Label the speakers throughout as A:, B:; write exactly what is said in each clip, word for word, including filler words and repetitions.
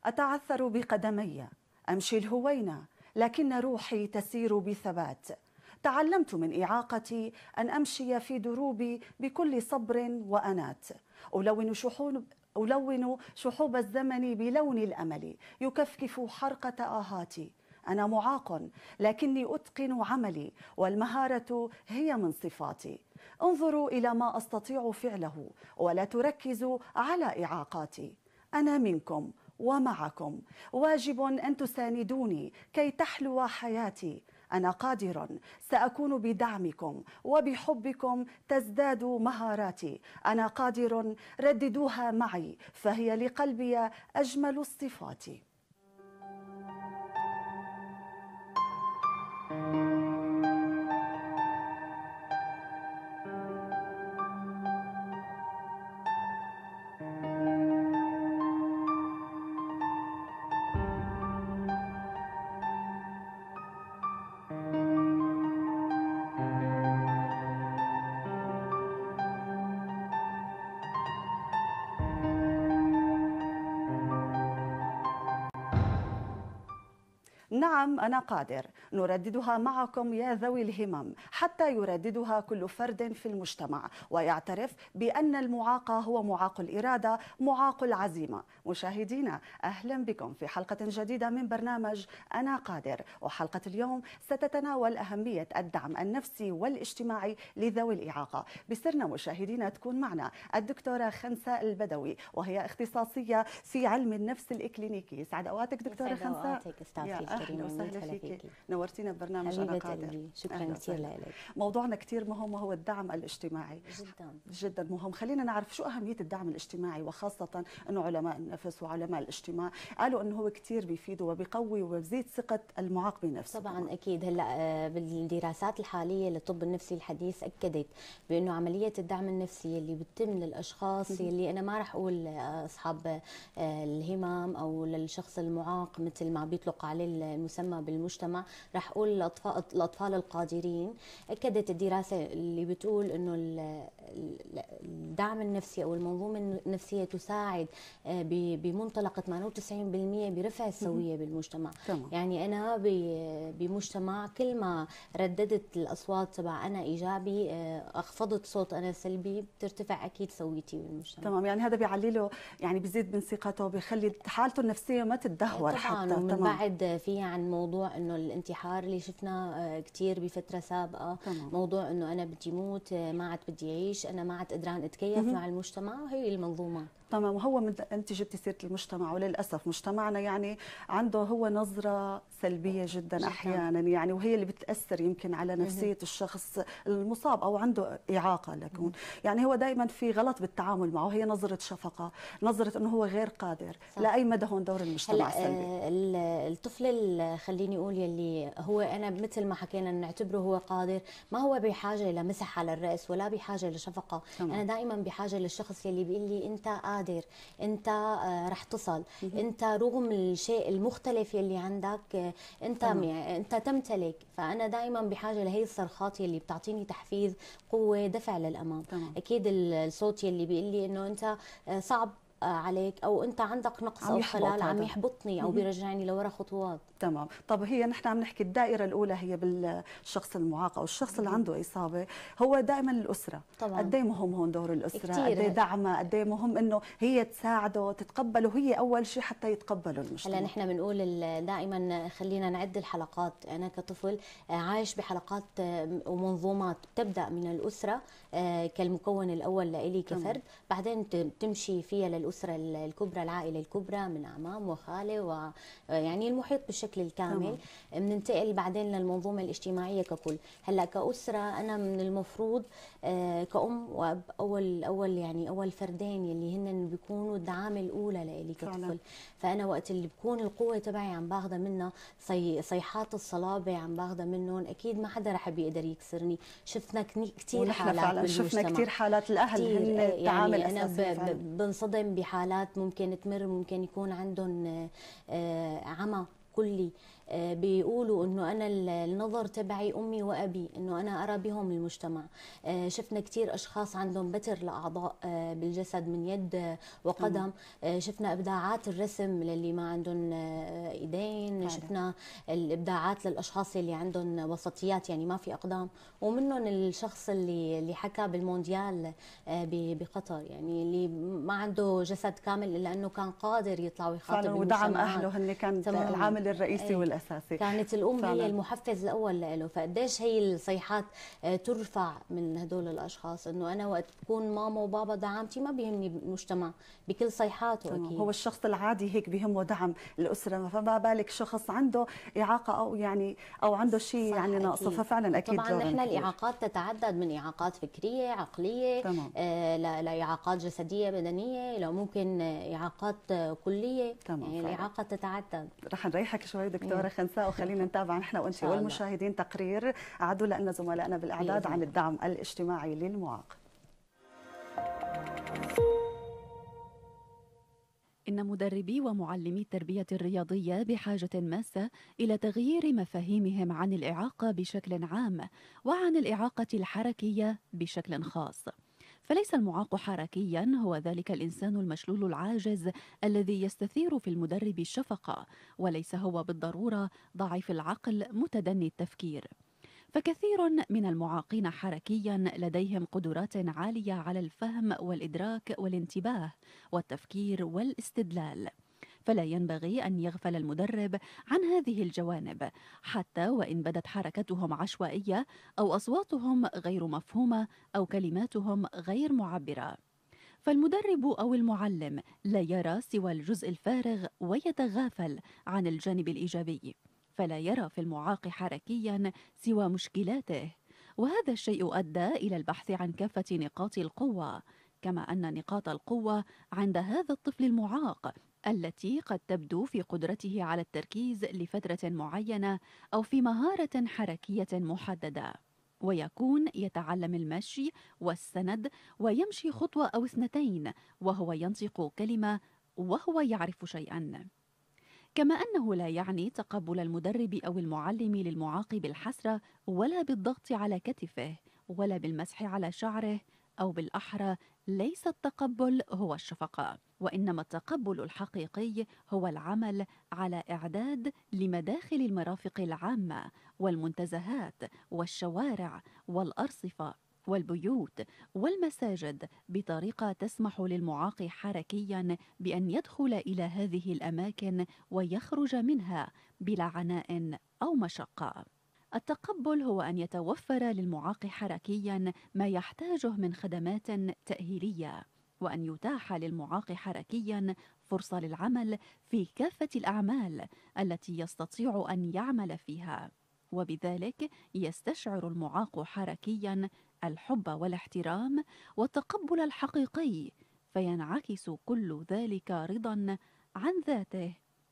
A: أتعثر بقدمي، أمشي الهوينة، لكن روحي تسير بثبات. تعلمت من إعاقتي أن أمشي في دروبي بكل صبر وأنات. ألون شحون ألون شحوب الزمن بلون الأمل يكفكف حرقة آهاتي. أنا معاق لكني أتقن عملي، والمهارة هي من صفاتي. انظروا إلى ما أستطيع فعله ولا تركزوا على إعاقاتي. أنا منكم ومعكم، واجب أن تساندوني كي تحلو حياتي. أنا قادر، سأكون بدعمكم وبحبكم تزداد مهاراتي. أنا قادر، رددوها معي فهي لقلبي أجمل الصفات. نعم أنا قادر، نرددها معكم يا ذوي الهمم حتى يرددها كل فرد في المجتمع ويعترف بأن المعاق هو معاق الإرادة، معاق العزيمة. مشاهدينا أهلا بكم في حلقة جديدة من برنامج أنا قادر، وحلقة اليوم ستتناول أهمية الدعم النفسي والاجتماعي لذوي الإعاقة. بسرنا مشاهدينا تكون معنا الدكتورة خنساء البدوي، وهي اختصاصية في علم النفس الإكلينيكي. سعد أوقاتك دكتورة خنساء. أهلا وسهلا فيك، نورتينا ببرنامج أنا قادر.
B: شكرا كثير لك.
A: موضوعنا كثير مهم وهو الدعم الاجتماعي.
B: جدا
A: جدا مهم. خلينا نعرف شو أهمية الدعم الاجتماعي، وخاصة أنه علماء النفس وعلماء الاجتماع قالوا أنه هو كثير بيفيد وبيقوي وبيزيد ثقة المعاق بنفسه.
B: طبعا أكيد. هلا بالدراسات الحالية للطب النفسي الحديث أكدت بأنه عملية الدعم النفسي اللي بتتم للأشخاص اللي أنا ما رح أقول أصحاب الهمم أو للشخص المعاق مثل ما بيطلق عليه المسمى بالمجتمع، رح اقول الاطفال الاطفال القادرين. اكدت الدراسه اللي بتقول انه الدعم النفسي او المنظومه النفسيه تساعد بمنطلق ثمانية وتسعين بالمئة برفع السويه بالمجتمع.
A: تمام.
B: يعني انا بمجتمع كل ما رددت الاصوات تبع انا ايجابي، اخفضت صوت انا سلبي، بترتفع اكيد سويتي بالمجتمع.
A: تمام. يعني هذا بيعلي له، يعني بيزيد من ثقته، بيخلي حالته النفسيه ما تتدهور.
B: طبعا
A: حتى
B: ومن
A: تمام.
B: بعد في عن موضوع انه الانتحار اللي شفناه كثير بفتره سابقه.
A: تمام.
B: موضوع انه انا بدي موت، ما عاد بدي اعيش، انا ما عاد قدران اتكيف مع المجتمع، وهي المنظومه.
A: تمام. وهو من انت جبتي سيره المجتمع، وللاسف مجتمعنا يعني عنده هو نظره سلبيه جدا, جداً احيانا، يعني وهي اللي بتاثر يمكن على نفسيه الشخص المصاب او عنده اعاقه. لكن يعني هو دائما في غلط بالتعامل معه، هي نظره شفقه، نظره انه هو غير قادر. صح. لاي مدى هون دور المجتمع السلبي؟
B: الطفل اللي خليني اقول يلي هو انا مثل ما حكينا نعتبره هو قادر، ما هو بحاجه لمسح على الراس ولا بحاجه لشفقه. تمام. انا دائما بحاجه للشخص يلي بيقول لي انت قادر، انت رح تصل، انت رغم الشيء المختلف يلي عندك انت يعني انت تمتلك. فانا دائما بحاجه لهي الصرخات يلي بتعطيني تحفيز، قوه، دفع للامام. تمام. اكيد الصوت يلي بيقول لي انه انت صعب عليك او انت عندك نقص او خلل عم يحبطني او بيرجعني لورا خطوات.
A: تمام. طب هي نحن عم نحكي الدائره الاولى هي بالشخص المعاق او الشخص اللي عنده اصابه، هو دائما الاسره. طبعا قد ايه مهم هون دور الاسره، قد ايه دعمها، قد ايه مهم انه هي تساعده تتقبله هي اول شيء حتى يتقبلوا المجتمع.
B: هلا نحن بنقول دائما خلينا نعد الحلقات. انا كطفل عايش بحلقات ومنظومات بتبدا من الاسره كالمكون الاول لإلي كفرد، بعدين تمشي فيها للاسره الكبرى، العائله الكبرى من اعمام وخاله ويعني المحيط بالشكل الكامل. بننتقل بعدين للمنظومه الاجتماعيه ككل. هلا كاسره انا من المفروض كأم وأب اول اول يعني اول فردين يلي هن بيكونوا الدعامه الاولى لإلي كطفل. فانا وقت اللي بكون القوه تبعي عم باخذها منها، صي صيحات الصلابه عم باخذها منهم، اكيد ما حدا رح بيقدر يكسرني. شفنا كثير حالات
A: فعلا
B: بالمجتمع،
A: شفنا كثير حالات الاهل هن التعامل
B: يعني انا بنصدم بحالات ممكن تمر، ممكن يكون عندهم عمى كلي، آه، بيقولوا انه انا النظر تبعي امي وابي، انه انا ارى بهم المجتمع. آه، شفنا كثير اشخاص عندهم بتر لاعضاء آه، بالجسد من يد وقدم. آه، شفنا ابداعات الرسم للي ما عندهم آه، ايدين. فعلا. شفنا الابداعات للاشخاص اللي عندهم وسطيات يعني ما في اقدام، ومنهم الشخص اللي اللي حكى بالمونديال آه، بقطر، يعني اللي ما عنده جسد كامل الا انه كان قادر يطلع ويخاطب
A: فعلا، ودعم اهله هن كان العامل الرئيسي والاساسي.
B: كانت الام
A: فعلا.
B: هي المحفز الاول له. فقديش هي الصيحات ترفع من هدول الاشخاص، انه انا وقت بكون ماما وبابا دعمتي ما بيهمني المجتمع بكل صيحاته. اكيد
A: هو الشخص العادي هيك بيهمه دعم الاسره، فما بالك شخص عنده اعاقه او يعني او عنده شيء يعني ناقصه. ففعلا اكيد
B: طبعا نحن الاعاقات تتعدد من اعاقات فكريه عقليه،
A: تمام.
B: آه لاعاقات جسديه بدنيه، لو ممكن اعاقات كليه.
A: تمام.
B: يعني الاعاقه تتعدد.
A: رح نريحك شوي دكتوره خنساء وخلينا نتابع نحن وانت والمشاهدين تقرير عدوا لنا زملائنا بالاعداد عن الدعم الاجتماعي للمعاق.
C: إن مدربي ومعلمي التربية الرياضية بحاجة ماسة إلى تغيير مفاهيمهم عن الإعاقة بشكل عام وعن الإعاقة الحركية بشكل خاص. فليس المعاق حركيا هو ذلك الإنسان المشلول العاجز الذي يستثير في المدرب الشفقة، وليس هو بالضرورة ضعيف العقل متدني التفكير. فكثير من المعاقين حركيا لديهم قدرات عالية على الفهم والإدراك والانتباه والتفكير والاستدلال، فلا ينبغي أن يغفل المدرب عن هذه الجوانب حتى وإن بدت حركتهم عشوائية أو أصواتهم غير مفهومة أو كلماتهم غير معبرة. فالمدرب أو المعلم لا يرى سوى الجزء الفارغ ويتغافل عن الجانب الإيجابي، فلا يرى في المعاق حركيا سوى مشكلاته، وهذا الشيء أدى إلى البحث عن كافة نقاط القوة، كما أن نقاط القوة عند هذا الطفل المعاق التي قد تبدو في قدرته على التركيز لفترة معينة أو في مهارة حركية محددة، ويكون يتعلم المشي والسند ويمشي خطوة أو اثنتين وهو ينطق كلمة وهو يعرف شيئا. كما أنه لا يعني تقبل المدرب أو المعلم للمعاق بالحسرة ولا بالضغط على كتفه ولا بالمسح على شعره، أو بالأحرى ليس التقبل هو الشفقة، وإنما التقبل الحقيقي هو العمل على إعداد لمداخل المرافق العامة والمنتزهات والشوارع والأرصفة والبيوت والمساجد بطريقة تسمح للمعاق حركيا بأن يدخل إلى هذه الأماكن ويخرج منها بلا عناء أو مشقة. التقبل هو أن يتوفر للمعاق حركيا ما يحتاجه من خدمات تأهيلية، وأن يتاح للمعاق حركيا فرصة للعمل في كافة الأعمال التي يستطيع أن يعمل فيها، وبذلك يستشعر المعاق حركيا الحب والاحترام والتقبل الحقيقي، فينعكس كل ذلك رضا عن ذاته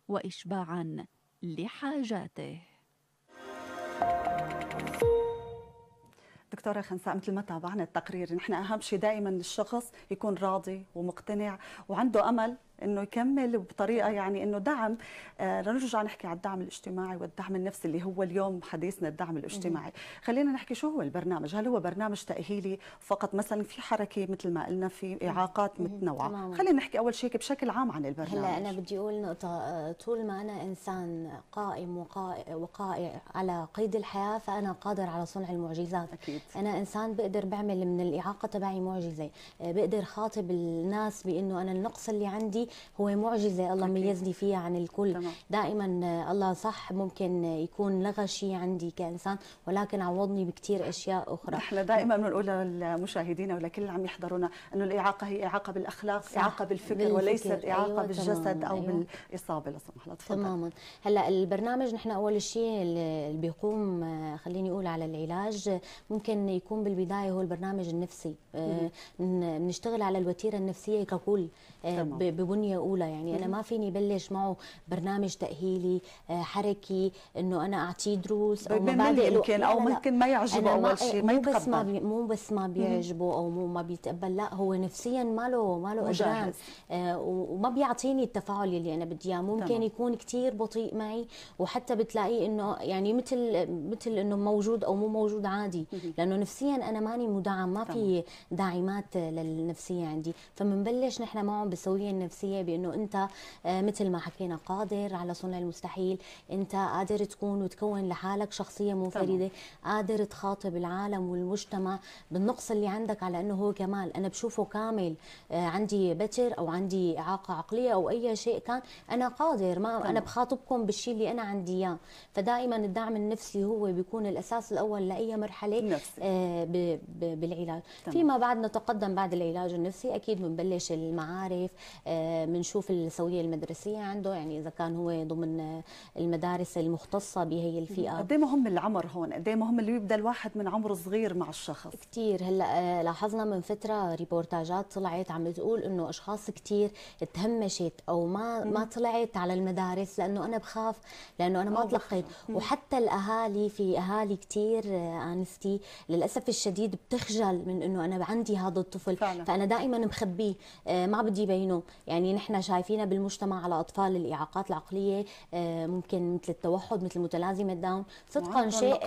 C: وإشباعا لحاجاته.
A: دكتورة خنساء، مثل ما تابعنا التقرير، نحن أهم شيء دائما الشخص يكون راضي ومقتنع وعنده أمل انه يكمل بطريقه يعني انه دعم. آه نرجع نحكي على الدعم الاجتماعي والدعم النفسي اللي هو اليوم حديثنا الدعم الاجتماعي. خلينا نحكي شو هو البرنامج، هل هو برنامج تاهيلي فقط مثلا في حركه مثل ما قلنا في اعاقات متنوعه؟ خلينا نحكي اول شيء بشكل عام عن البرنامج.
B: هلا انا بدي اقول نقطه، طول ما انا انسان قائم وقائع, وقائع على قيد الحياه فانا قادر على صنع المعجزات.
A: أكيد.
B: انا انسان بقدر بعمل من الاعاقه تبعي معجزه، بقدر خاطب الناس بانه انا النقص اللي عندي هو معجزه الله ميزني فيها عن الكل. تمام. دائما الله صح ممكن يكون لغى شيء عندي كانسان ولكن عوضني بكثير اشياء اخرى.
A: احنا دائما بنقول للمشاهدين ولكل اللي عم يحضرونا انه الاعاقه هي اعاقه بالاخلاق، صح. اعاقه بالفكر, بالفكر. وليست اعاقه أيوة بالجسد او أيوة. بالاصابه لا سمح الله. تفضل. تماما.
B: هلا البرنامج نحن اول شيء اللي بيقوم خليني اقول على العلاج ممكن يكون بالبدايه هو البرنامج النفسي. بنشتغل على الوتيره النفسيه ككل ببناء بنيه اولى، يعني انا ما فيني بلش معه برنامج تاهيلي حركي انه انا اعطيه دروس او مبادئ
A: يمكن او ممكن ما يعجبه اول شيء، ما
B: يتقبل، مو بس ما
A: بي
B: مو بس ما بيعجبه او مو ما بيتقبل، لا هو نفسيا ما له ما له قدران آه وما بيعطيني التفاعل اللي انا بدي اياه، ممكن تمام. يكون كثير بطيء معي، وحتى بتلاقيه انه يعني مثل مثل انه موجود او مو موجود عادي، لانه نفسيا انا ماني مدعم، ما في داعمات للنفسيه عندي. فبنبلش نحن معهم بالسويه النفسيه بانه انت آه مثل ما حكينا قادر على صنع المستحيل، انت قادر تكون وتكون لحالك شخصيه منفرده، قادر تخاطب العالم والمجتمع بالنقص اللي عندك على انه هو كمال، انا بشوفه كامل، آه عندي بتر او عندي اعاقه عقليه او اي شيء كان، انا قادر، ما تمام. انا بخاطبكم بالشيء اللي انا عندي اياه. فدائما الدعم النفسي هو بيكون الاساس الاول لاي مرحله آه بالعلاج. تمام. فيما بعد نتقدم بعد العلاج النفسي اكيد بنبلش المعارف، بنشوف آه السويه المدرسيه عنده، يعني اذا كان هو ضمن المدارس المختصه بهي الفئه.
A: قد ايه مهم العمر هون؟ قد ايه مهم اللي يبدا الواحد من عمر صغير مع الشخص؟
B: كثير. هلا لاحظنا من فتره ريبورتاجات طلعت عم بتقول انه اشخاص كثير تهمشت او ما مم. ما طلعت على المدارس لانه انا بخاف، لانه انا ما تلقيت. وحتى الاهالي، في اهالي كثير انستي للاسف الشديد بتخجل من انه انا عندي هذا الطفل فعلا. فانا دائما مخبيه، ما بدي بينه. يعني نحن شايفينه بالمجتمع على اطفال الاعاقات العقليه ممكن مثل التوحد، مثل متلازمه داون، صدقا شيء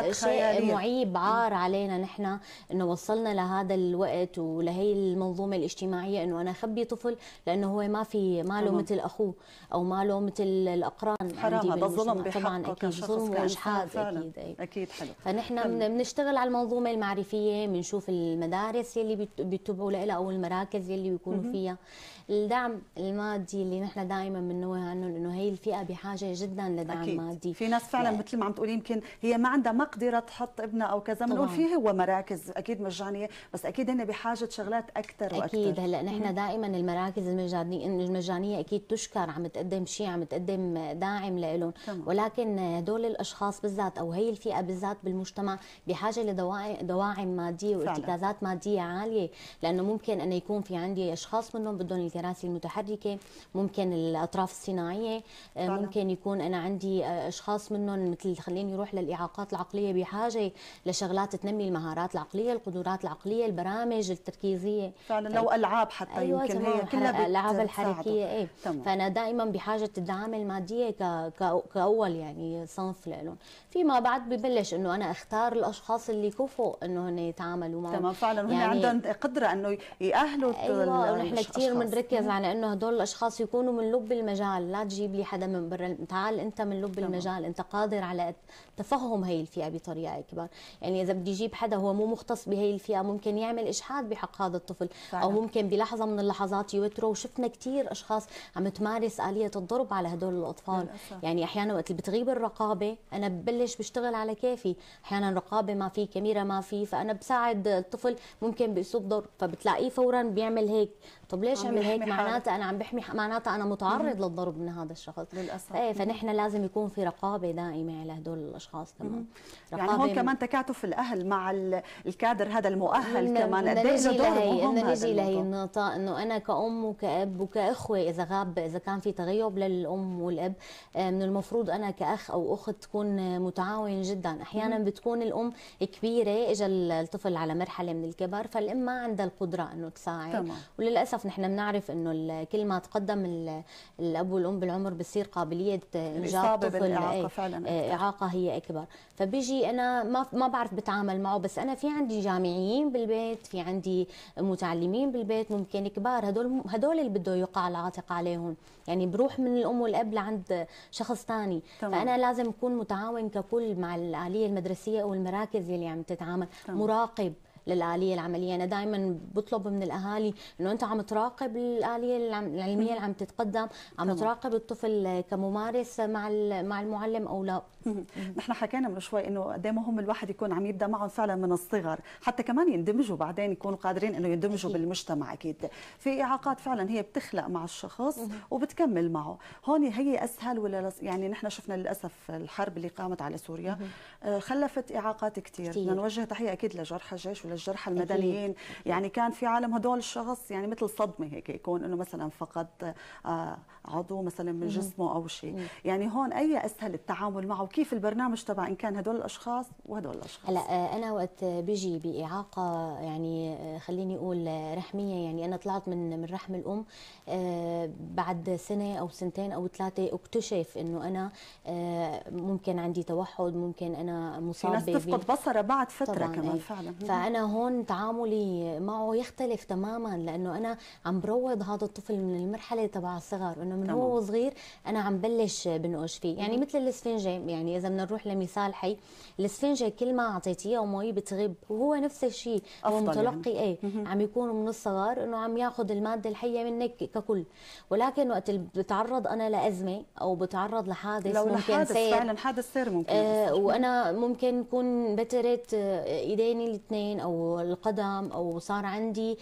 B: شيء معيب، عار علينا نحن انه وصلنا لهذا الوقت ولهي المنظومه الاجتماعيه انه انا اخبي طفل لانه هو ما في ماله مثل اخوه او ماله مثل الاقران.
A: حرام، هذا ظلم
B: طبعا اكيد، ظلم واجحاد اكيد.
A: أي. اكيد حلو.
B: فنحن بنشتغل على المنظومه المعرفيه، بنشوف المدارس يلي بيتبعوا لها او المراكز يلي بيكونوا فيها. الدعم المادي اللي نحن دائما بننوه عنه لانه هي الفئه بحاجه جدا لدعم أكيد. مادي.
A: في ناس فعلا مثل ما عم تقولي يمكن هي ما عندها مقدره تحط ابنها او كذا، بنقول فيه هو مراكز اكيد مجانيه، بس اكيد هن بحاجه شغلات اكثر واكثر.
B: اكيد. هلا نحن دائما المراكز المجانيه المجانيه اكيد تشكر، عم تقدم شيء، عم تقدم داعم لهم، ولكن هدول الاشخاص بالذات او هي الفئه بالذات بالمجتمع بحاجه لدواعم ماديه وارتكازات ماديه عاليه، لانه ممكن انه يكون في عندي اشخاص منهم بدهم الكراسي المتحركه، ممكن الاطراف الصناعيه، فعلا. ممكن يكون انا عندي اشخاص منهم مثل خليني يروح للاعاقات العقليه بحاجه لشغلات تنمي المهارات العقليه، القدرات العقليه، البرامج التركيزيه
A: فعلا، لو العاب حتى. أيوة يمكن هي كلها
B: الالعاب الحركيه. ايه تمام. فانا دائما بحاجه الدعم الماديه كاول يعني صنف لهم. فيما بعد ببلش انه انا اختار الاشخاص اللي كفؤ انه هن يتعاملوا معهم.
A: تمام فعلا، هن يعني عندهم قدره انه يأهلوا.
B: ايوه، ونحن كثير بنركز على انه هدول الاشخاص يكونوا من لب المجال، لا تجيب لي حدا من برا، تعال انت من لب تمام. المجال، انت قادر على تفهم هي الفئه بطريقه اكبر. يعني اذا بدي اجيب حدا هو مو مختص بهي الفئه ممكن يعمل اجحاد بحق هذا الطفل فعلا. او ممكن بلحظه من اللحظات يوتره، وشفنا كثير اشخاص عم تمارس اليه الضرب على هدول الاطفال للأسف. يعني احيانا وقت اللي بتغيب الرقابه انا ببلش بشتغل على كيفي، احيانا رقابه ما في، كاميرا ما في، فانا بساعد الطفل ممكن باسلوب ضرب، فبتلاقيه فورا بيعمل هيك. طب ليش عمل هيك؟ معناتها انا عم بحمي، معناتها انا متعرض للضرب من هذا الشخص
A: للاسف.
B: ايه، فنحن لازم يكون في رقابه دائمه على هدول الاشخاص كمان.
A: يعني هون كمان تكاتف الاهل مع الكادر هذا المؤهل
B: من
A: كمان
B: قد ايش دور مهم. بدنا نجي لهي
A: النقطه
B: النقطه انه انا كأم وكأب وكأخوه، اذا غاب، اذا كان في تغيب للام والاب، من المفروض انا كأخ او اخت تكون متعاون جدا. احيانا بتكون الام كبيره، اجى الطفل على مرحله من الكبر، فالام ما عندها القدره انه تساعد تمام. وللاسف نحن بنعرف انه كل ما تقدم الاب والام بالعمر بصير قابليه انجاب طفل
A: إعاقة فعلا
B: اعاقه هي اكبر. فبيجي انا ما ما بعرف بتعامل معه، بس انا في عندي جامعيين بالبيت، في عندي متعلمين بالبيت ممكن كبار، هدول هدول اللي بده يقع العاتق عليهم، يعني بروح من الام والاب لعند شخص ثاني. فانا لازم اكون متعاون ككل مع الآلية المدرسيه او المراكز اللي عم تتعامل، تمام. مراقب للآلية العملية. أنا دائما بطلب من الأهالي إنه أنت عم تراقب الآلية العلمية اللي عم تتقدم، عم طبعا. تراقب الطفل كممارس مع مع المعلم أو لا.
A: نحن حكينا من شوي إنه قد ايه مهم الواحد يكون عم يبدأ معهم فعلا من الصغر، حتى كمان يندمجوا بعدين، يكونوا قادرين إنه يندمجوا أكيد. بالمجتمع. أكيد في إعاقات فعلا هي بتخلق مع الشخص وبتكمل معه. هون هي أسهل ولا يعني نحن شفنا للأسف الحرب اللي قامت على سوريا خلفت إعاقات كثير. بدنا نوجه تحية أكيد لجرحى الجيش للجرحى المدنيين. أكيد. يعني كان في عالم هدول الشخص يعني مثل صدمه هيك، يكون انه مثلا فقد آه عضو مثلا من جسمه او شيء. يعني هون اي اسهل التعامل معه، وكيف البرنامج تبع ان كان هدول الاشخاص وهدول الاشخاص؟
B: هلا انا وقت بيجي باعاقه يعني خليني اقول رحميه، يعني انا طلعت من من رحم الام بعد سنه او سنتين او ثلاثه اكتشف انه انا ممكن عندي توحد، ممكن انا مصابه،
A: في ناس تفقد بصرها بعد فتره كمان.
B: ايه.
A: فعلا.
B: فانا هون تعاملي معه يختلف تماما، لانه انا عم بروض هذا الطفل من المرحله تبع الصغر، انه من هو صغير انا عم بلش بنقش فيه. يعني مثل الاسفنجه، يعني اذا بدنا نروح لمثال حي، الاسفنجه كل ما اعطيتيها مي بتغب، وهو نفس الشيء، هو متلقي يعني. ايه عم يكون من الصغر انه عم ياخذ الماده الحيه منك ككل، ولكن وقت بتعرض انا لازمه او بتعرض لحادث،
A: لو
B: ممكن
A: لحادث
B: سير
A: فعلا حادث سير ممكن
B: آه وانا ممكن نكون بترت ايديني الاثنين او القدم، او صار عندي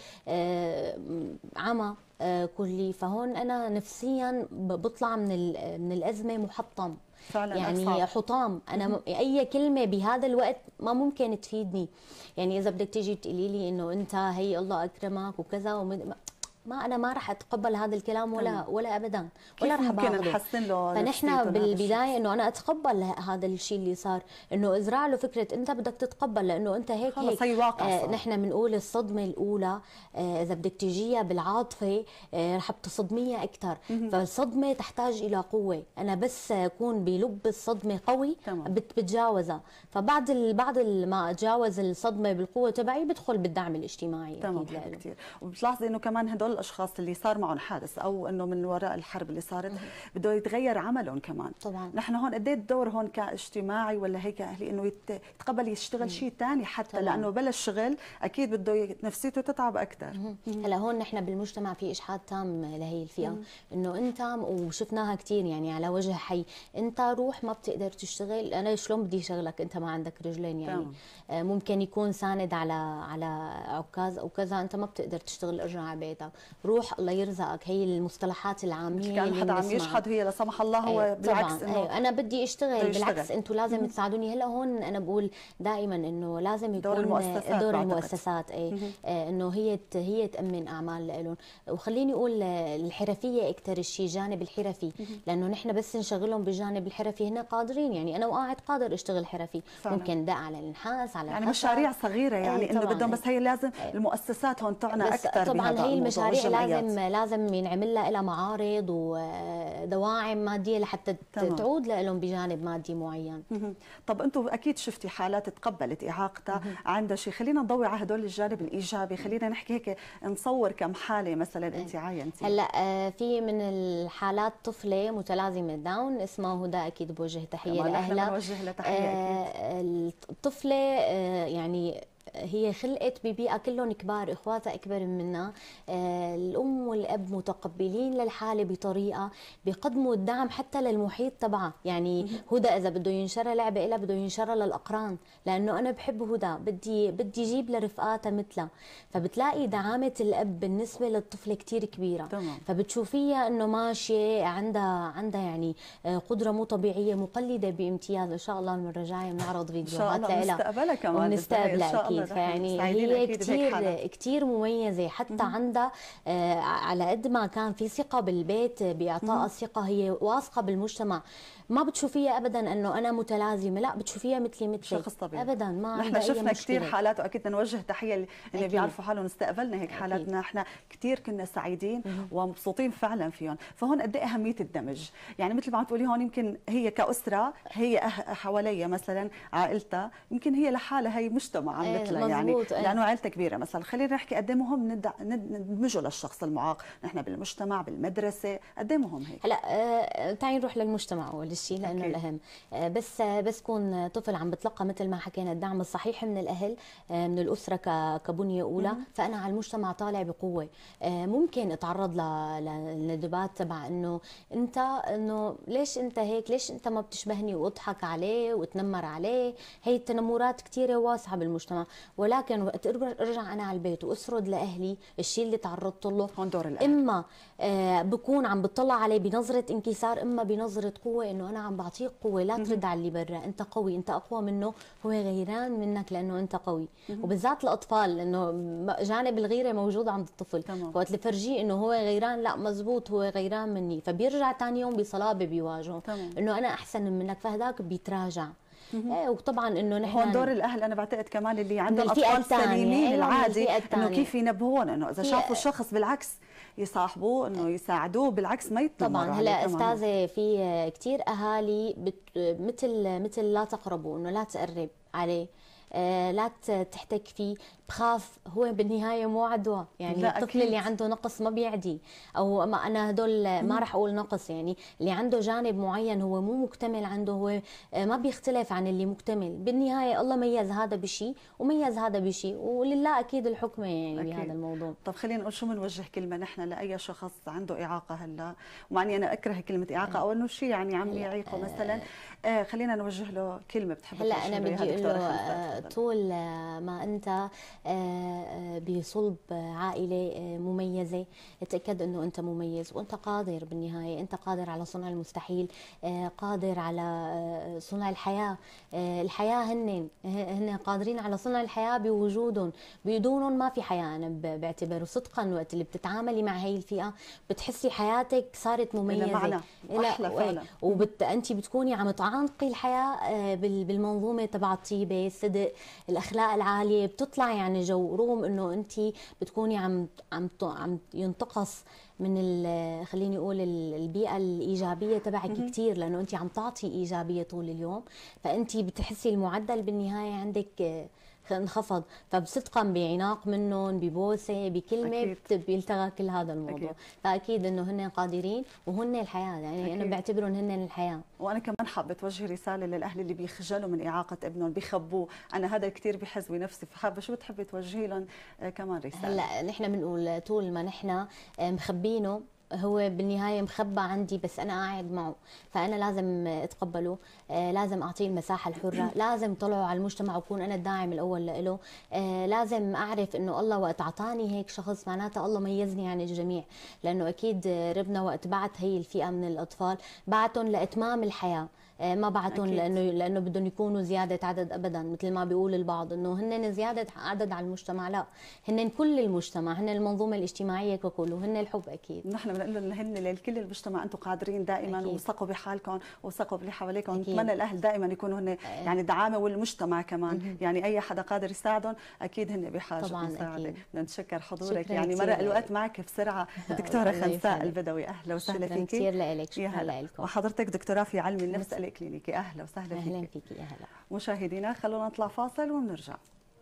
B: آه عمى آه كلي، فهون انا نفسيا بطلع من من الازمه محطم
A: فعلا.
B: يعني
A: أصعب.
B: حطام. انا م... اي كلمه بهذا الوقت ما ممكن تفيدني. يعني اذا بدك تيجي تقولي لي انه انت هي الله اكرمك وكذا ومد... ما انا ما راح اتقبل هذا الكلام ولا تمام. ولا ابدا، ولا راح
A: ممكن نحسن له.
B: فنحن بالبدايه انه انا اتقبل هذا الشيء اللي صار، انه ازرع له فكره انت بدك تتقبل، لانه انت هيك هيك
A: هي واقع.
B: آه نحن بنقول الصدمه الاولى آه اذا بدك تجيها بالعاطفه آه رح تصدميها اكثر، فالصدمه تحتاج الى قوه، انا بس اكون بلب الصدمه قوي بتجاوزها، فبعد ال... بعد ما اتجاوز الصدمه بالقوه تبعي بدخل بالدعم الاجتماعي.
A: تمام كثير. وبتلاحظي انه كمان هدول الاشخاص اللي صار معهم حادث او انه من وراء الحرب اللي صارت بده يتغير عملهم كمان.
B: طبعا
A: نحن هون قد ايه الدور هون كاجتماعي ولا هيك اهلي انه يتقبل يشتغل شيء ثاني، حتى طبعاً. لانه بلا شغل اكيد بده نفسيته تتعب اكثر.
B: هلا هون نحن بالمجتمع في اشحاد تام لهي الفئه، انه انت وشفناها كثير يعني على وجه حي، انت روح ما بتقدر تشتغل، انا شلون بدي شغلك انت ما عندك رجلين يعني تمام. ممكن يكون ساند على على عكاز او كذا، انت ما بتقدر تشتغل ارجع على بيتك، روح الله يرزقك. هي المصطلحات العاميه
A: كان حدا عم يشحد هي لا سمح الله هو
B: أيه
A: بالعكس انه
B: أيه انا بدي اشتغل، بالعكس انتم لازم مم. تساعدوني. هلا هون انا بقول دائما انه لازم يكون
A: دور المؤسسات
B: دور المؤسسات اي آه انه هي هي تامن اعمال لهم. وخليني اقول الحرفيه اكثر شيء، جانب الحرفي، لانه نحن بس نشغلهم بالجانب الحرفي هن قادرين، يعني انا وقاعد قادر اشتغل حرفي فعلا. ممكن دق على النحاس على
A: يعني مشاريع صغيره يعني انه بدهم، بس هي لازم أيه. المؤسسات هون تعنى اكثر.
B: طبعا هي المشاريع لازم لازم ينعمل لها معارض ودواعم ماديه لحتى تمام. تعود لهم بجانب مادي معين.
A: طب انتم اكيد شفتي حالات تقبلت اعاقتها عندها شيء، خلينا نضوي على هدول الجانب الايجابي، خلينا نحكي هيك نصور كم حاله مثلا انت عاينتي.
B: هلا في من الحالات طفله متلازمه داون اسمها هدى، اكيد بوجه تحيه لاهلها.
A: بوجه لها تحيه اكيد.
B: الطفله يعني هي خلقت ببيئة كلهم كبار، اخواتها اكبر منها، آه الام والاب متقبلين للحالة بطريقة بيقدموا الدعم حتى للمحيط تبعها. يعني هدى اذا بده ينشرى لعبة لها بده ينشرى للاقران، لانه انا بحب هدى بدي بدي اجيب لرفقاتها مثلها، فبتلاقي دعامة الاب بالنسبة للطفلة كثير كبيرة.
A: تمام.
B: فبتشوفيها انه ماشية عندها عندها يعني قدرة مو طبيعية، مقلدة بامتياز. ان شاء الله المرة الجاية بنعرض فيديوهات لها
A: ونستقبلها كمان
B: ونستقبلها اكيد. فيعني هي كثير كثير مميزه، حتى مم. عندها آه على قد ما كان في ثقه بالبيت باعطائها الثقه، هي واثقه بالمجتمع، ما بتشوفيها ابدا انه انا متلازمه، لا بتشوفيها مثلي مثلي
A: شخص طبيعي
B: ابدا. ما
A: نحن شفنا كثير حالات، واكيد نوجه تحيه اللي بيعرفوا حالهم، استقبلنا هيك حالات، نحن كثير كنا سعيدين مم. ومبسوطين فعلا فيهم. فهون قد ايه اهميه الدمج، يعني مثل ما عم تقولي هون يمكن هي كاسره هي حواليها مثلا عائلتها، يمكن هي لحالها هي مجتمع عم مثلها يعني ايه. لانه عائلتها كبيره مثلا. خلينا نحكي قد ايه مهم ندمجه للشخص المعاق، نحن بالمجتمع بالمدرسه قد ايه مهم هيك.
B: هلا آه تعي نروح للمجتمع اول شيء لانه أكيد. الاهم آه بس آه بس كون طفل عم بتلقى مثل ما حكينا الدعم الصحيح من الاهل آه من الاسره كبنيه اولى، مم. فانا على المجتمع طالع بقوه. آه ممكن اتعرض للندبات تبع انه انت انه ليش انت هيك، ليش انت ما بتشبهني، واضحك عليه وتنمر عليه. هي التنمرات كثيره واسعه بالمجتمع، ولكن وقت ارجع انا على البيت واسرد لاهلي الشيء اللي تعرضت له،
A: هون دور الأهل.
B: اما آه بكون عم بطلع عليه بنظره انكسار، اما بنظره قوه، انه انا عم بعطيك قوه لا ترد على اللي برا، انت قوي، انت اقوى منه، هو غيران منك لانه انت قوي. وبالذات الاطفال، لانه جانب الغيره موجود عند الطفل، وقت اللي فرجيه انه هو غيران، لا مزبوط هو غيران مني، فبيرجع ثاني يوم بصلابه بيواجهه انه انا احسن منك، فهداك بيتراجع. ايه، وطبعا انه نحن
A: هون دور الاهل انا بعتقد كمان اللي عندهم
B: الفئة
A: اطفال
B: الثانية.
A: سليمين
B: أيوة،
A: العادي،
B: الفئة
A: انه
B: الثانية.
A: كيف ينبهون، انه اذا شافوا شخص بالعكس يصاحبوه، انه يساعدوه، بالعكس ما يتنمروا
B: طبعا.
A: عليه.
B: هلا
A: كمان
B: استاذه، في كثير اهالي بت... مثل مثل لا تقربوا، انه لا تقرب عليه، آه لا تحتك فيه، بخاف هو بالنهايه مو عدوى، يعني الطفل
A: أكيد.
B: اللي عنده نقص ما بيعدي، او ما انا هدول ما راح اقول نقص، يعني اللي عنده جانب معين هو مو مكتمل عنده، هو ما بيختلف عن اللي مكتمل، بالنهايه الله ميز هذا بشيء وميز هذا بشيء، ولله اكيد الحكمه يعني أكيد. بهذا الموضوع.
A: طب خلينا نقول شو بنوجه كلمه نحن لاي شخص عنده اعاقه هلا، ومعني انا اكره كلمه اعاقه او انه شيء يعني عم يعيقه مثلا، آه خلينا نوجه له كلمه بتحب
B: هلا انا بدي اقول له طول ما انت بصلب عائله مميزه، اتاكد انه انت مميز وانت قادر، بالنهايه انت قادر على صنع المستحيل، قادر على صنع الحياه. الحياه هن هن قادرين على صنع الحياه بوجودهم، بدونهم ما في حياه. انا بعتبره صدقا وقت اللي بتتعاملي مع هي الفئه بتحسي حياتك صارت مميزه،
A: معنى احلى فعلا،
B: وبت انت بتكوني عم تعانقي الحياه بالمنظومه تبع الطيبه، الصدق، الاخلاق العاليه، بتطلعي عن جو، رغم انه انت بتكوني عم عم عم ينتقص من خليني اقول البيئه الايجابيه تبعك كثير، لانه انت عم تعطي ايجابيه طول اليوم، فانت بتحسي المعدل بالنهايه عندك انخفض، فبصدقا بعناق منهم، ببوسه، بكلمه بيلتغى كل هذا الموضوع. أكيد. فاكيد انه هن قادرين وهن الحياه، يعني أكيد. انا بعتبرهم هن الحياه.
A: وانا كمان حابه توجه رساله للاهل اللي بيخجلوا من اعاقه ابنهم، بيخبوه، انا هذا كثير بحز بنفسي، فحابه شو بتحبي توجهي لهم كمان رساله؟
B: هلا نحن بنقول طول ما نحن مخبينه، هو بالنهايه مخبى عندي، بس انا قاعد معه، فانا لازم اتقبله، لازم اعطيه المساحه الحره، لازم طلعه على المجتمع واكون انا الداعم الاول له، لازم اعرف انه الله وقت اعطاني هيك شخص معناته الله ميزني عن الجميع، لانه اكيد ربنا وقت بعت هي الفئه من الاطفال بعتهم لاتمام الحياه، ما بعتهم لانه لانه بدهم يكونوا زياده عدد ابدا، مثل ما بيقول البعض انه هن زياده عدد على المجتمع، لا، هن كل المجتمع، هن المنظومه الاجتماعيه ككل، وهن الحب اكيد.
A: نحن بنقول لهم هن لكل المجتمع انتم قادرين دائما، وثقوا بحالكم وثقوا باللي حواليكم، نتمنى الاهل دائما يكونوا هن يعني دعامه، والمجتمع كمان مم. يعني اي حدا قادر يساعدهم اكيد هن بحاجه مساعده. بدنا نتشكر حضورك، يعني مر الوقت معك بسرعه. دكتوره خنساء البدوي، اهلا وسهلا فيكي.
B: شكرا كثير لك، شكرا لكم.
A: وحضرتك دكتوراه في علم النفس الكلينيكي، اهلا وسهلا فيكي.
B: اهلا فيكي. اهلا
A: مشاهدينا، خلونا نطلع فاصل ونرجع.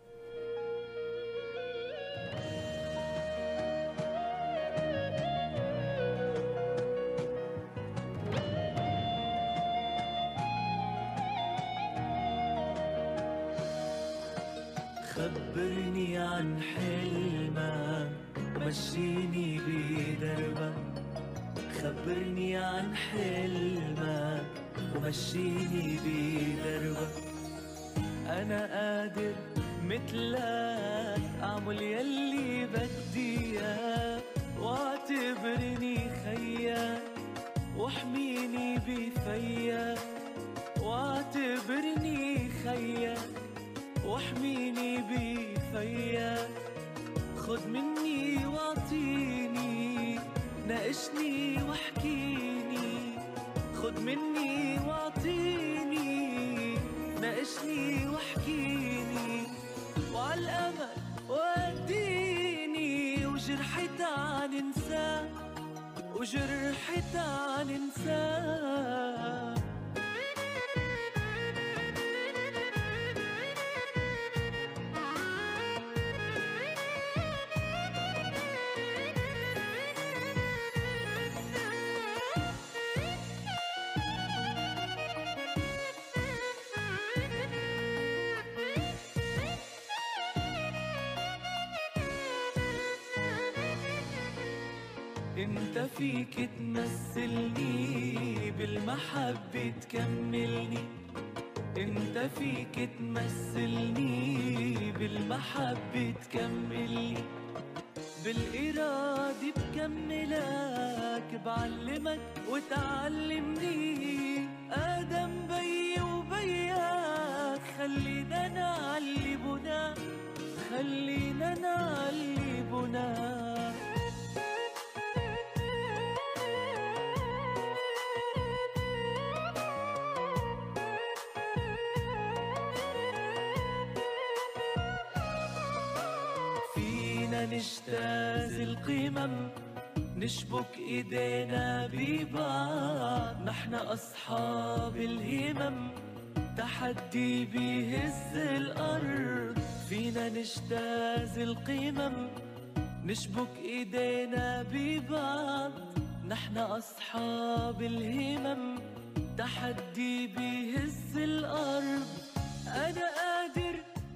D: خبرني عن حلمك ومشيني بدربك، خبرني عن حلمك ومشيني بدربك، أنا قادر مثلك أعمل يلي بدي إياه، واعتبرني خيك واحميني بفيك، واعتبرني خيك واحميني بفيك، خد مني واعطيني، ناقشني واحكيني، خد مني واعطيني، ناقشني واحكيني، وعالامل وديني، وجرحي تعال انساه، وجرحي تعال انساه. انت فيك تمثلني بالمحبة تكملني، انت فيك تمثلني، بالمحبة تكملني، بالإرادة بكملك، بعلمك وتعلمني. آدم بي وبياك، خلينا نعلي بناك، خلينا نعلي بناك. فينا نجتاز القمم، نشبك ايدينا ببعض، نحن اصحاب الهمم، تحدي بيهز الارض. فينا نجتاز القمم، نشبك ايدينا ببعض، نحن اصحاب الهمم، تحدي بيهز الارض. انا قادر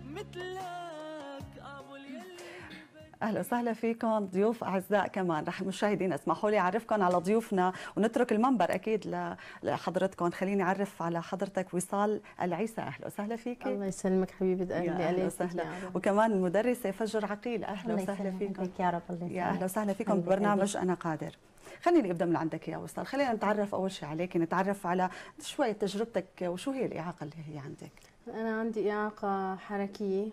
D: مثلك اعمل يلي.
A: اهلا وسهلا فيكم ضيوف اعزاء. كمان رح مشاهدينا اسمحوا لي اعرفكم على ضيوفنا ونترك المنبر اكيد لحضرتكم. خليني اعرف على حضرتك وصال العيسى، اهلا وسهلا فيك.
E: الله يسلمك حبيبه قلبي.
A: اهلا وسهلا. وكمان المدرسه فجر عقيل، اهلا
E: الله
A: وسهلا فيكم.
E: يا رب. الله
A: يا اهلا وسهلا فيكم ببرنامج انا قادر. خليني ابدا من عندك يا وصال، خلينا نتعرف اول شيء عليك، نتعرف على شويه تجربتك وشو هي الاعاقه اللي هي عندك.
E: انا عندي اعاقه حركيه.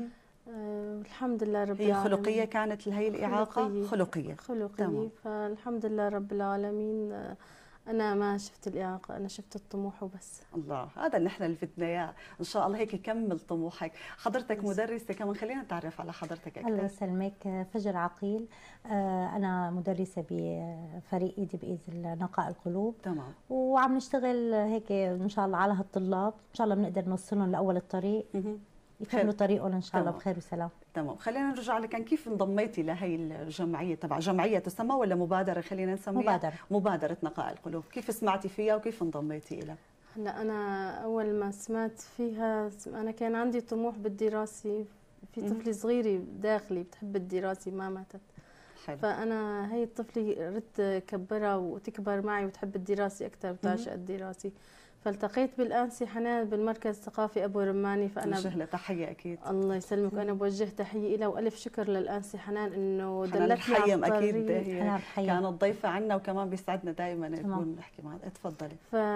E: أه الحمد لله رب
A: هي
E: العالمين.
A: خلقيه كانت هي الاعاقه؟
E: خلقيه
A: خلقيه
E: خلقيه
A: تمام.
E: فالحمد لله رب العالمين. أه انا ما شفت الاعاقه، انا شفت الطموح وبس.
A: الله، هذا اللي نحن اللي بدنا اياه، ان شاء الله هيك كمل طموحك. حضرتك مدرسه كمان، خلينا نتعرف على حضرتك اكثر.
F: الله يسلمك. فجر عقيل، انا مدرسه بفريق ايدي بايد نقاء القلوب.
A: تمام.
F: وعم نشتغل هيك ان شاء الله على هالطلاب، ان شاء الله بنقدر نوصلهم لاول الطريق، يكملوا طريقهم ان شاء الله بخير وسلام.
A: تمام. خلينا نرجع لكان كيف انضميتي لهي الجمعيه تبع جمعيه تسمى ولا مبادره؟ خلينا نسميها
F: مبادره
A: مبادره نقاء القلوب. كيف سمعتي فيها وكيف انضميتي لها؟
E: هلا انا اول ما سمعت فيها انا كان عندي طموح بالدراسه، في طفله صغيره داخلي بتحب الدراسه ما ماتت. حلو. فانا هي الطفله ردت كبرها وتكبر معي وتحب الدراسه اكثر وتعشق الدراسه. فالتقيت بالانسه حنان بالمركز الثقافي ابو رماني. فانا
A: بوجه لها تحيه اكيد.
E: الله يسلمك. انا بوجه تحيه لها والف شكر للانسه حنان انه
A: دلتني على الطريق. اكيد هي
F: حنان
A: كانت ضيفه عنا وكمان بيسعدنا دائما نكون نحكي معها. تفضلي.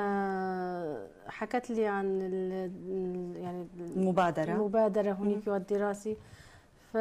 E: فحكت لي عن يعني
A: المبادره
E: المبادره هنيك والدراسه. ف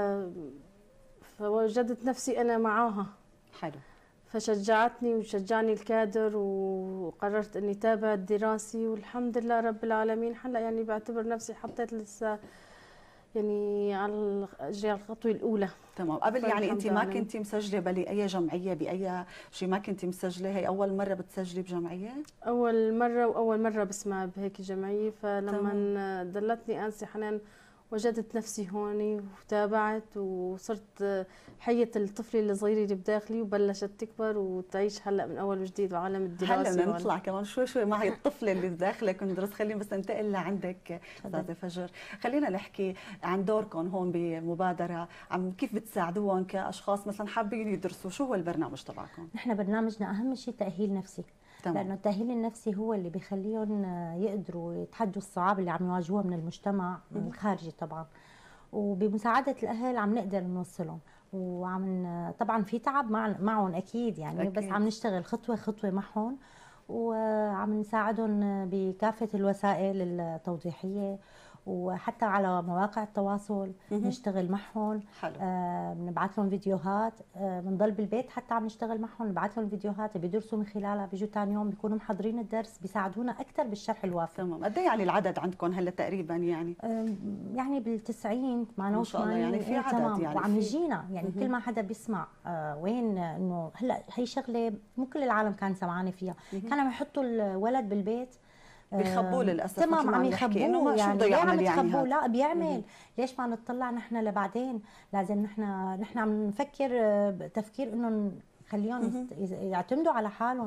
E: فوجدت نفسي انا معاها.
A: حلو.
E: فشجعتني وشجعني الكادر وقررت اني تابع الدراسي والحمد لله رب العالمين. هلا يعني بعتبر نفسي حطيت لسه يعني على الخطوه الاولى.
A: تمام. قبل يعني انت ما كنتي مسجله باي جمعيه باي شيء؟ ما كنتي مسجله؟ هي اول مره بتسجلي بجمعيه؟
E: اول مره واول مره بسمع بهيك جمعيه. فلما دلتني انسه حنان وجدت نفسي هون وتابعت وصرت حية الطفلة الصغيرة اللي بداخلي وبلشت تكبر وتعيش هلا من اول وجديد بعالم الدراسة.
A: هلا بدنا نطلع كمان شوي شوي مع هي الطفلة اللي بداخلك وندرس. خلينا بس ننتقل لعندك استاذة فجر، خلينا نحكي عن دوركم هون بمبادرة، عم كيف بتساعدوهم كاشخاص مثلا حابين يدرسوا؟ شو هو البرنامج تبعكم؟
F: نحن برنامجنا اهم شيء تأهيل نفسي. تمام. لانه التأهيل النفسي هو اللي بيخليهم يقدروا يتحدوا الصعاب اللي عم يواجهوها من المجتمع من الخارجي طبعا. وبمساعدة الاهل عم نقدر نوصلهم، وعم طبعا في تعب مع معهم اكيد يعني أكيد. بس عم نشتغل خطوه خطوه معهم وعم نساعدهم بكافه الوسائل التوضيحيه وحتى على مواقع التواصل نشتغل معهم. آه بنبعث لهم فيديوهات، آه بنضل بالبيت حتى عم نشتغل معهم، نبعث لهم فيديوهات بيدرسوا من خلالها، بيجوا ثاني يوم بيكونوا محضرين الدرس، بيساعدونا اكثر بالشرح الوافي.
A: تمام. قد ايه يعني العدد عندكم هلا تقريبا يعني؟
F: آه يعني بالتسعين ثمانية
A: وثمانين يعني في عدد
F: تمام.
A: يعني
F: وعم يجينا يعني كل ما حدا بيسمع آه وين انه هلا هي شغله مو كل العالم كان سمعانه فيها، كانوا عم يحطوا الولد بالبيت
A: بيخبوه للاسف.
F: تمام عم يخبوه يعني ليه عم تخبوه؟
A: يعني
F: لا بيعمل. ليش ما نطلع نحن لبعدين؟ لازم نحن نحن عم نفكر تفكير انه نخليهم يعتمدوا على حالهم.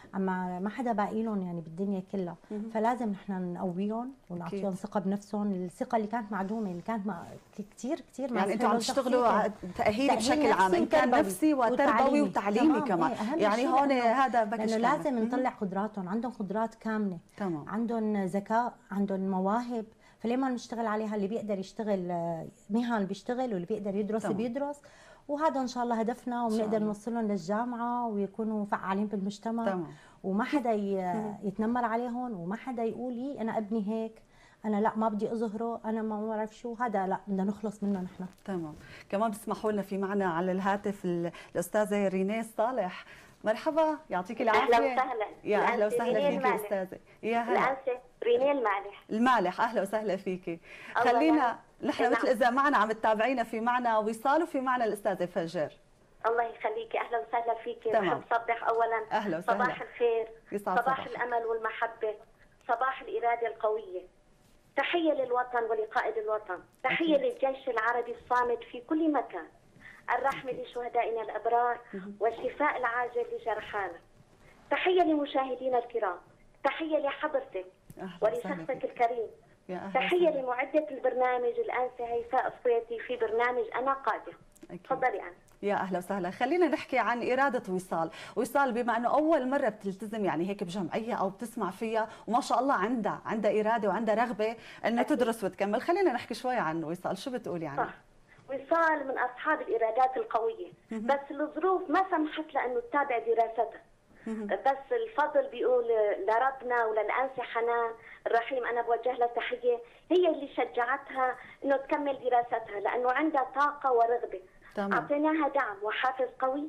F: اما ما حدا باقي لهم يعني بالدنيا كلها. فلازم نحن نقويهم ونعطيهم ثقه بنفسهم، الثقه اللي كانت معدومه اللي كانت مع كثير كثير.
A: يعني انتم عم تشتغلوا تاهيل بشكل عام، ان كان نفسي وتربوي وتعليمي كمان.
F: ايه
A: يعني هون هذا
F: لانه لازم نطلع قدراتهم، عندهم قدرات كامله،
A: تمام.
F: عندهم ذكاء، عندهم مواهب، فليه ما نشتغل عليها؟ اللي بيقدر يشتغل مهن بيشتغل، واللي بيقدر يدرس تمام. بيدرس، وهذا ان شاء الله هدفنا، وبنقدر نوصلهم للجامعه ويكونوا فعالين بالمجتمع. تمام. وما حدا يتنمر عليهم، وما حدا يقول لي انا ابني هيك، انا لا ما بدي اظهره، انا ما بعرف شو هذا، لا بدنا نخلص منه نحن.
A: تمام. كمان بتسمحوا لنا في معنا على الهاتف الاستاذه ريناس صالح. مرحبا، يعطيك العافيه.
G: اهلا وسهلا.
A: يا اهلا وسهلا فيكي استاذه. يا هلا.
G: الانسه رينيه المالح.
A: المالح، اهلا وسهلا فيكي. خلينا نحن مثل اذا معنا عم تتابعينا، في معنا وصال وفي معنا الاستاذه فجر.
G: الله يخليكي، اهلا وسهلا فيكي.
A: تمام.
G: بحب صبح اولا.
A: اهلا وسهلا.
G: صباح الخير، صباح
A: صباح
G: الامل والمحبه، صباح الاراده القويه. تحيه للوطن ولقائد الوطن، تحيه للجيش العربي الصامد في كل مكان. الرحمه لشهدائنا الابرار والشفاء العاجل لجرحانا. تحيه لمشاهدينا الكرام، تحيه لحضرتك ولشخصك الكريم. تحيه لمعده البرنامج الانسه هيفاء الصيتي في برنامج انا قادة. تفضلي أنا.
A: يا اهلا وسهلا. خلينا نحكي عن اراده وصال. وصال بما انه اول مره بتلتزم يعني هيك بجمعيه او بتسمع فيها، وما شاء الله عندها عندها اراده وعندها رغبه انه تدرس وتكمل، خلينا نحكي شوي عن وصال، شو بتقولي عنها؟
G: صح. وصال من اصحاب الارادات القويه، بس الظروف ما سمحت لها انه تتابع دراستها. بس الفضل بيقول لربنا وللانسه حنان الرحيم، انا بوجه لها تحيه، هي اللي شجعتها انه تكمل دراستها لانه عندها طاقه ورغبه. تمام. اعطيناها دعم وحافز قوي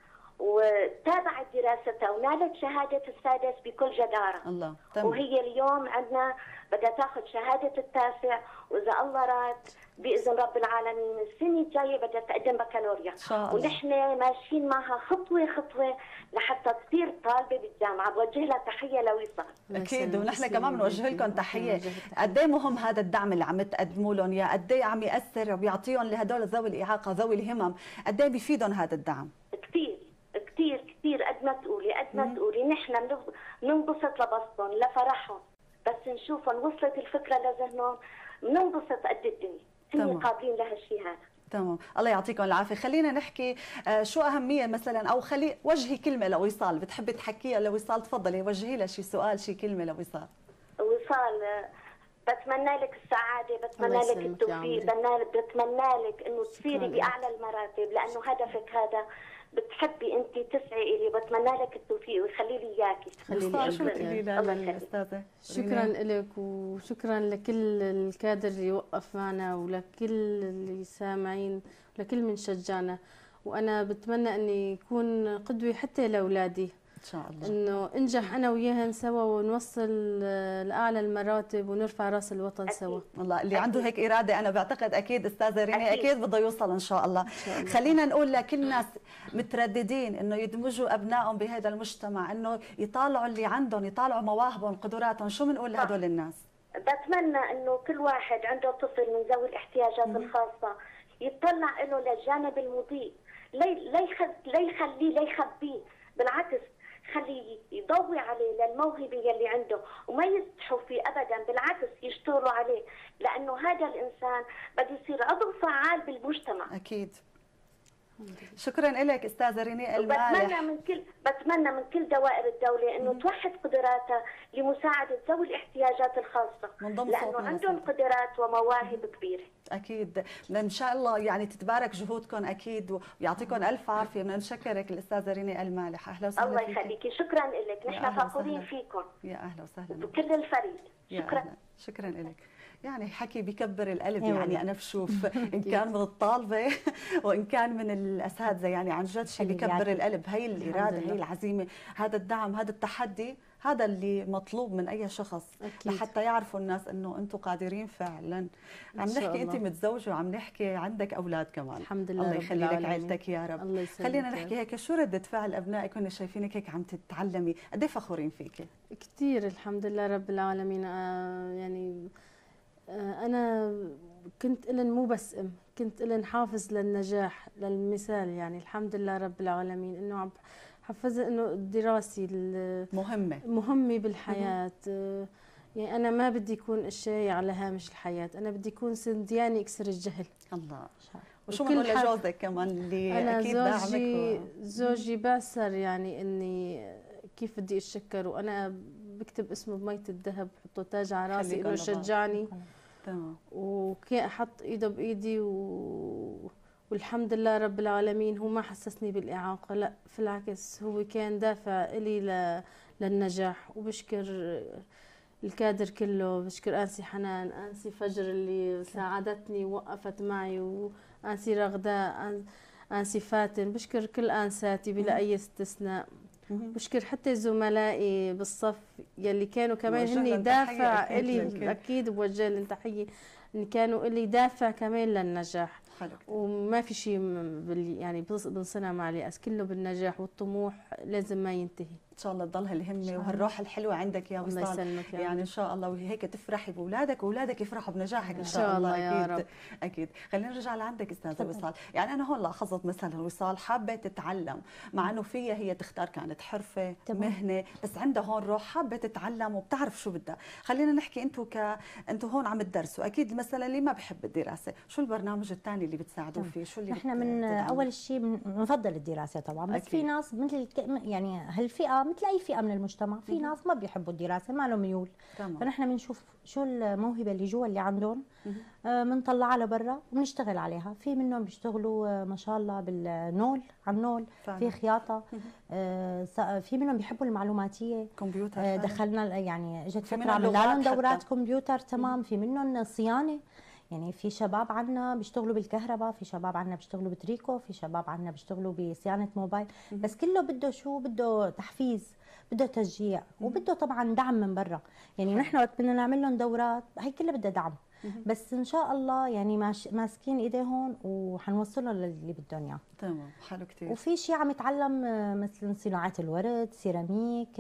G: وتابعت دراستها ونالت شهاده السادس بكل جداره.
A: الله. تمام.
G: وهي اليوم عندنا بدها تاخذ شهاده التاسع، واذا الله راد باذن رب العالمين السنه الجايه بدها تقدم بكالوريا. ونحن ماشيين معها خطوه خطوه لحتى تصير طالبه بالجامعه. بوجه لها تحيه لوصال.
A: اكيد، ونحن كمان بنوجه لكم تحيه. قد ايه مهم هذا الدعم اللي عم تقدموا لهم، يا قد ايه عم ياثر وبيعطيهم لهدول ذوي الاعاقه ذوي الهمم، قد ايه بيفيدهم هذا الدعم؟
G: كثير كثير كثير. قد ما تقولي قد ما تقولي نحن بننبسط لبسطهم لفرحهم، بس نشوفهم وصلت الفكره لذهنهم بننبسط قد الدنيا. هن قابلين لهالشيء هذا.
A: تمام. الله يعطيكم العافيه. خلينا نحكي آه شو اهميه مثلا، او خلي وجهي كلمه لوصال، بتحبي تحكيها لوصال؟ تفضلي وجهي لها شي سؤال، شي كلمه لوصال.
G: وصال، بتمنى لك السعاده، بتمنى لك التوفيق، بتمنى لك انه تصيري باعلى المراتب، لانه هدفك هذا بتحبي انت تسعي الي. بتمنى لك التوفيق ويخلي لي اياكي.
A: خلي لي شو بتقولي للاستاذه؟
E: شكرا لك وشكرا لكل الكادر اللي وقف معنا ولكل اللي سامعين ولكل من شجعنا. وانا بتمنى اني اكون قدوه حتى لاولادي
A: ان شاء الله،
E: انه انجح انا وياهن سوا ونوصل لاعلى المراتب ونرفع راس الوطن
G: أكيد.
E: سوا.
A: والله اللي أكيد. عنده هيك اراده انا بعتقد اكيد استاذه ريني اكيد, أكيد بده يوصل ان شاء الله. خلينا نقول لكل الناس مترددين انه يدمجوا ابنائهم بهذا المجتمع، انه يطالعوا اللي عندهم، يطالعوا مواهبهم قدراتهم، شو بنقول لهدول الناس؟
G: بتمنى انه كل واحد عنده طفل من ذوي الاحتياجات م- الخاصه يطلع له للجانب المضيء، لا يخليه لا يخبيه، بالعكس خليه يضوي عليه للموهبه يلي عنده وما يستحوا فيه ابدا، بالعكس يشتغلوا عليه، لانه هذا الانسان بده يصير عضو فعال بالمجتمع.
A: اكيد. شكرا لك استاذه ريني المالح.
G: بتمنى من كل بتمنى من كل دوائر الدوله انه توحد قدراتها لمساعده ذوي الاحتياجات الخاصه، لانه عندهم قدرات ومواهب كبيره.
A: اكيد ان شاء الله يعني تتبارك جهودكم اكيد ويعطيكم الف عافيه. بدنا نشكرك الاستاذه ريني المالح. اهلا وسهلا.
G: الله يخليكي، شكرا لك، نحن فخورين فيكم.
A: يا اهلا وسهلا
G: بكل الفريق. شكرا.
A: شكرا لك. يعني حكي بكبر القلب. يعني انا بشوف ان كان من الطالبه وان كان من الاساتذه، يعني عن جد شيء بكبر القلب. هي الاراده، هي العزيمه، هذا الدعم، هذا التحدي، هذا اللي مطلوب من اي شخص أكيد. لحتى يعرفوا الناس انه انتم قادرين فعلا. عم نحكي انت متزوجه وعم نحكي عندك اولاد كمان.
E: الحمد لله.
A: الله يخلي لك عائلتك يا رب.
E: الله
A: خلينا نحكي هيك، شو ردة فعل ابنائك كنا شايفينك هيك عم تتعلمي؟ قد ايه فخورين فيكي؟
E: كثير الحمد لله رب العالمين. آه يعني آه انا كنت لن مو بس ام، كنت لن حافز للنجاح للمثال. يعني الحمد لله رب العالمين انه حفزها انه الدراسي
A: مهمه
E: مهمه بالحياه. يعني انا ما بدي يكون الشيء على هامش الحياه، انا بدي يكون سندياني اكسر الجهل.
A: الله. وشو بنقول لجوزك كمان اللي
E: أنا
A: اكيد
E: زوجي
A: داعمك و...
E: زوجي باسر يعني اني كيف بدي اتشكر، وانا بكتب اسمه بمية الذهب بحطه تاج على راسي انه شجعني.
A: تمام.
E: وكي احط ايده بايدي و... والحمد لله رب العالمين هو ما حسسني بالاعاقه، لا في العكس هو كان دافع الي ل... للنجاح. وبشكر الكادر كله، بشكر انسي حنان، انسي فجر اللي ساعدتني ووقفت معي، وانسي رغداء، انسي فاتن، بشكر كل انساتي بلا اي استثناء. بشكر حتى زملائي بالصف يلي كانوا كمان هن دافع الي، اكيد بوجه لهم تحيه، ان كانوا الي دافع كمان للنجاح. وما في شيء يعني بنصنع مع اليأس، كله بالنجاح والطموح لازم ما ينتهي.
A: ان شاء الله تضل هالهمه وهالروح الحلوه عندك يا وصال.
E: الله يسلمك.
A: يعني ان شاء الله وهيك تفرحي باولادك واولادك يفرحوا بنجاحك ان
E: شاء, شاء الله يا
A: اكيد
E: رب.
A: اكيد. خلينا نرجع لعندك استاذه وصال. يعني انا هون لاحظت مثلا وصال حابه تتعلم، مع انه فيها هي تختار كانت حرفه طبعا. مهنه، بس عندها هون روح حابه تتعلم وبتعرف شو بدها. خلينا نحكي انتم ك انتم هون عم تدرسوا، اكيد مثلا اللي ما بحب الدراسه شو البرنامج الثاني اللي بتساعدوه فيه؟ شو اللي
F: نحن من اول شيء بنفضل الدراسه طبعا، بس أكيد. في ناس مثل يعني هالفئه مثل اي فئه من المجتمع، في ناس ما بيحبوا الدراسه، ما لهم ميول. تمام. فنحن بنشوف شو الموهبه اللي جوا اللي عندهم، بنطلعها لبرا وبنشتغل عليها. في منهم بيشتغلوا ما شاء الله بالنول، على النول في خياطه، آه في منهم بيحبوا المعلوماتيه،
A: كمبيوتر.
F: آه دخلنا يعني اجت فتره عملنا لهم دورات كمبيوتر. تمام. في منهم صيانه، يعني في شباب عنا بيشتغلوا بالكهرباء، في شباب عنا بيشتغلوا بتريكو، في شباب عنا بيشتغلوا بصيانه موبايل. بس كله بده شو؟ بده تحفيز، بده تشجيع، وبده طبعا دعم من برا. يعني نحن وقت بدنا نعمل لهم دورات هي كلها بدها دعم، بس ان شاء الله يعني ماسكين ايديهم وحنوصلهم للي بدهم اياه.
A: تمام. حلو كثير.
F: وفي شيء عم يتعلم مثل صناعه الورد، سيراميك،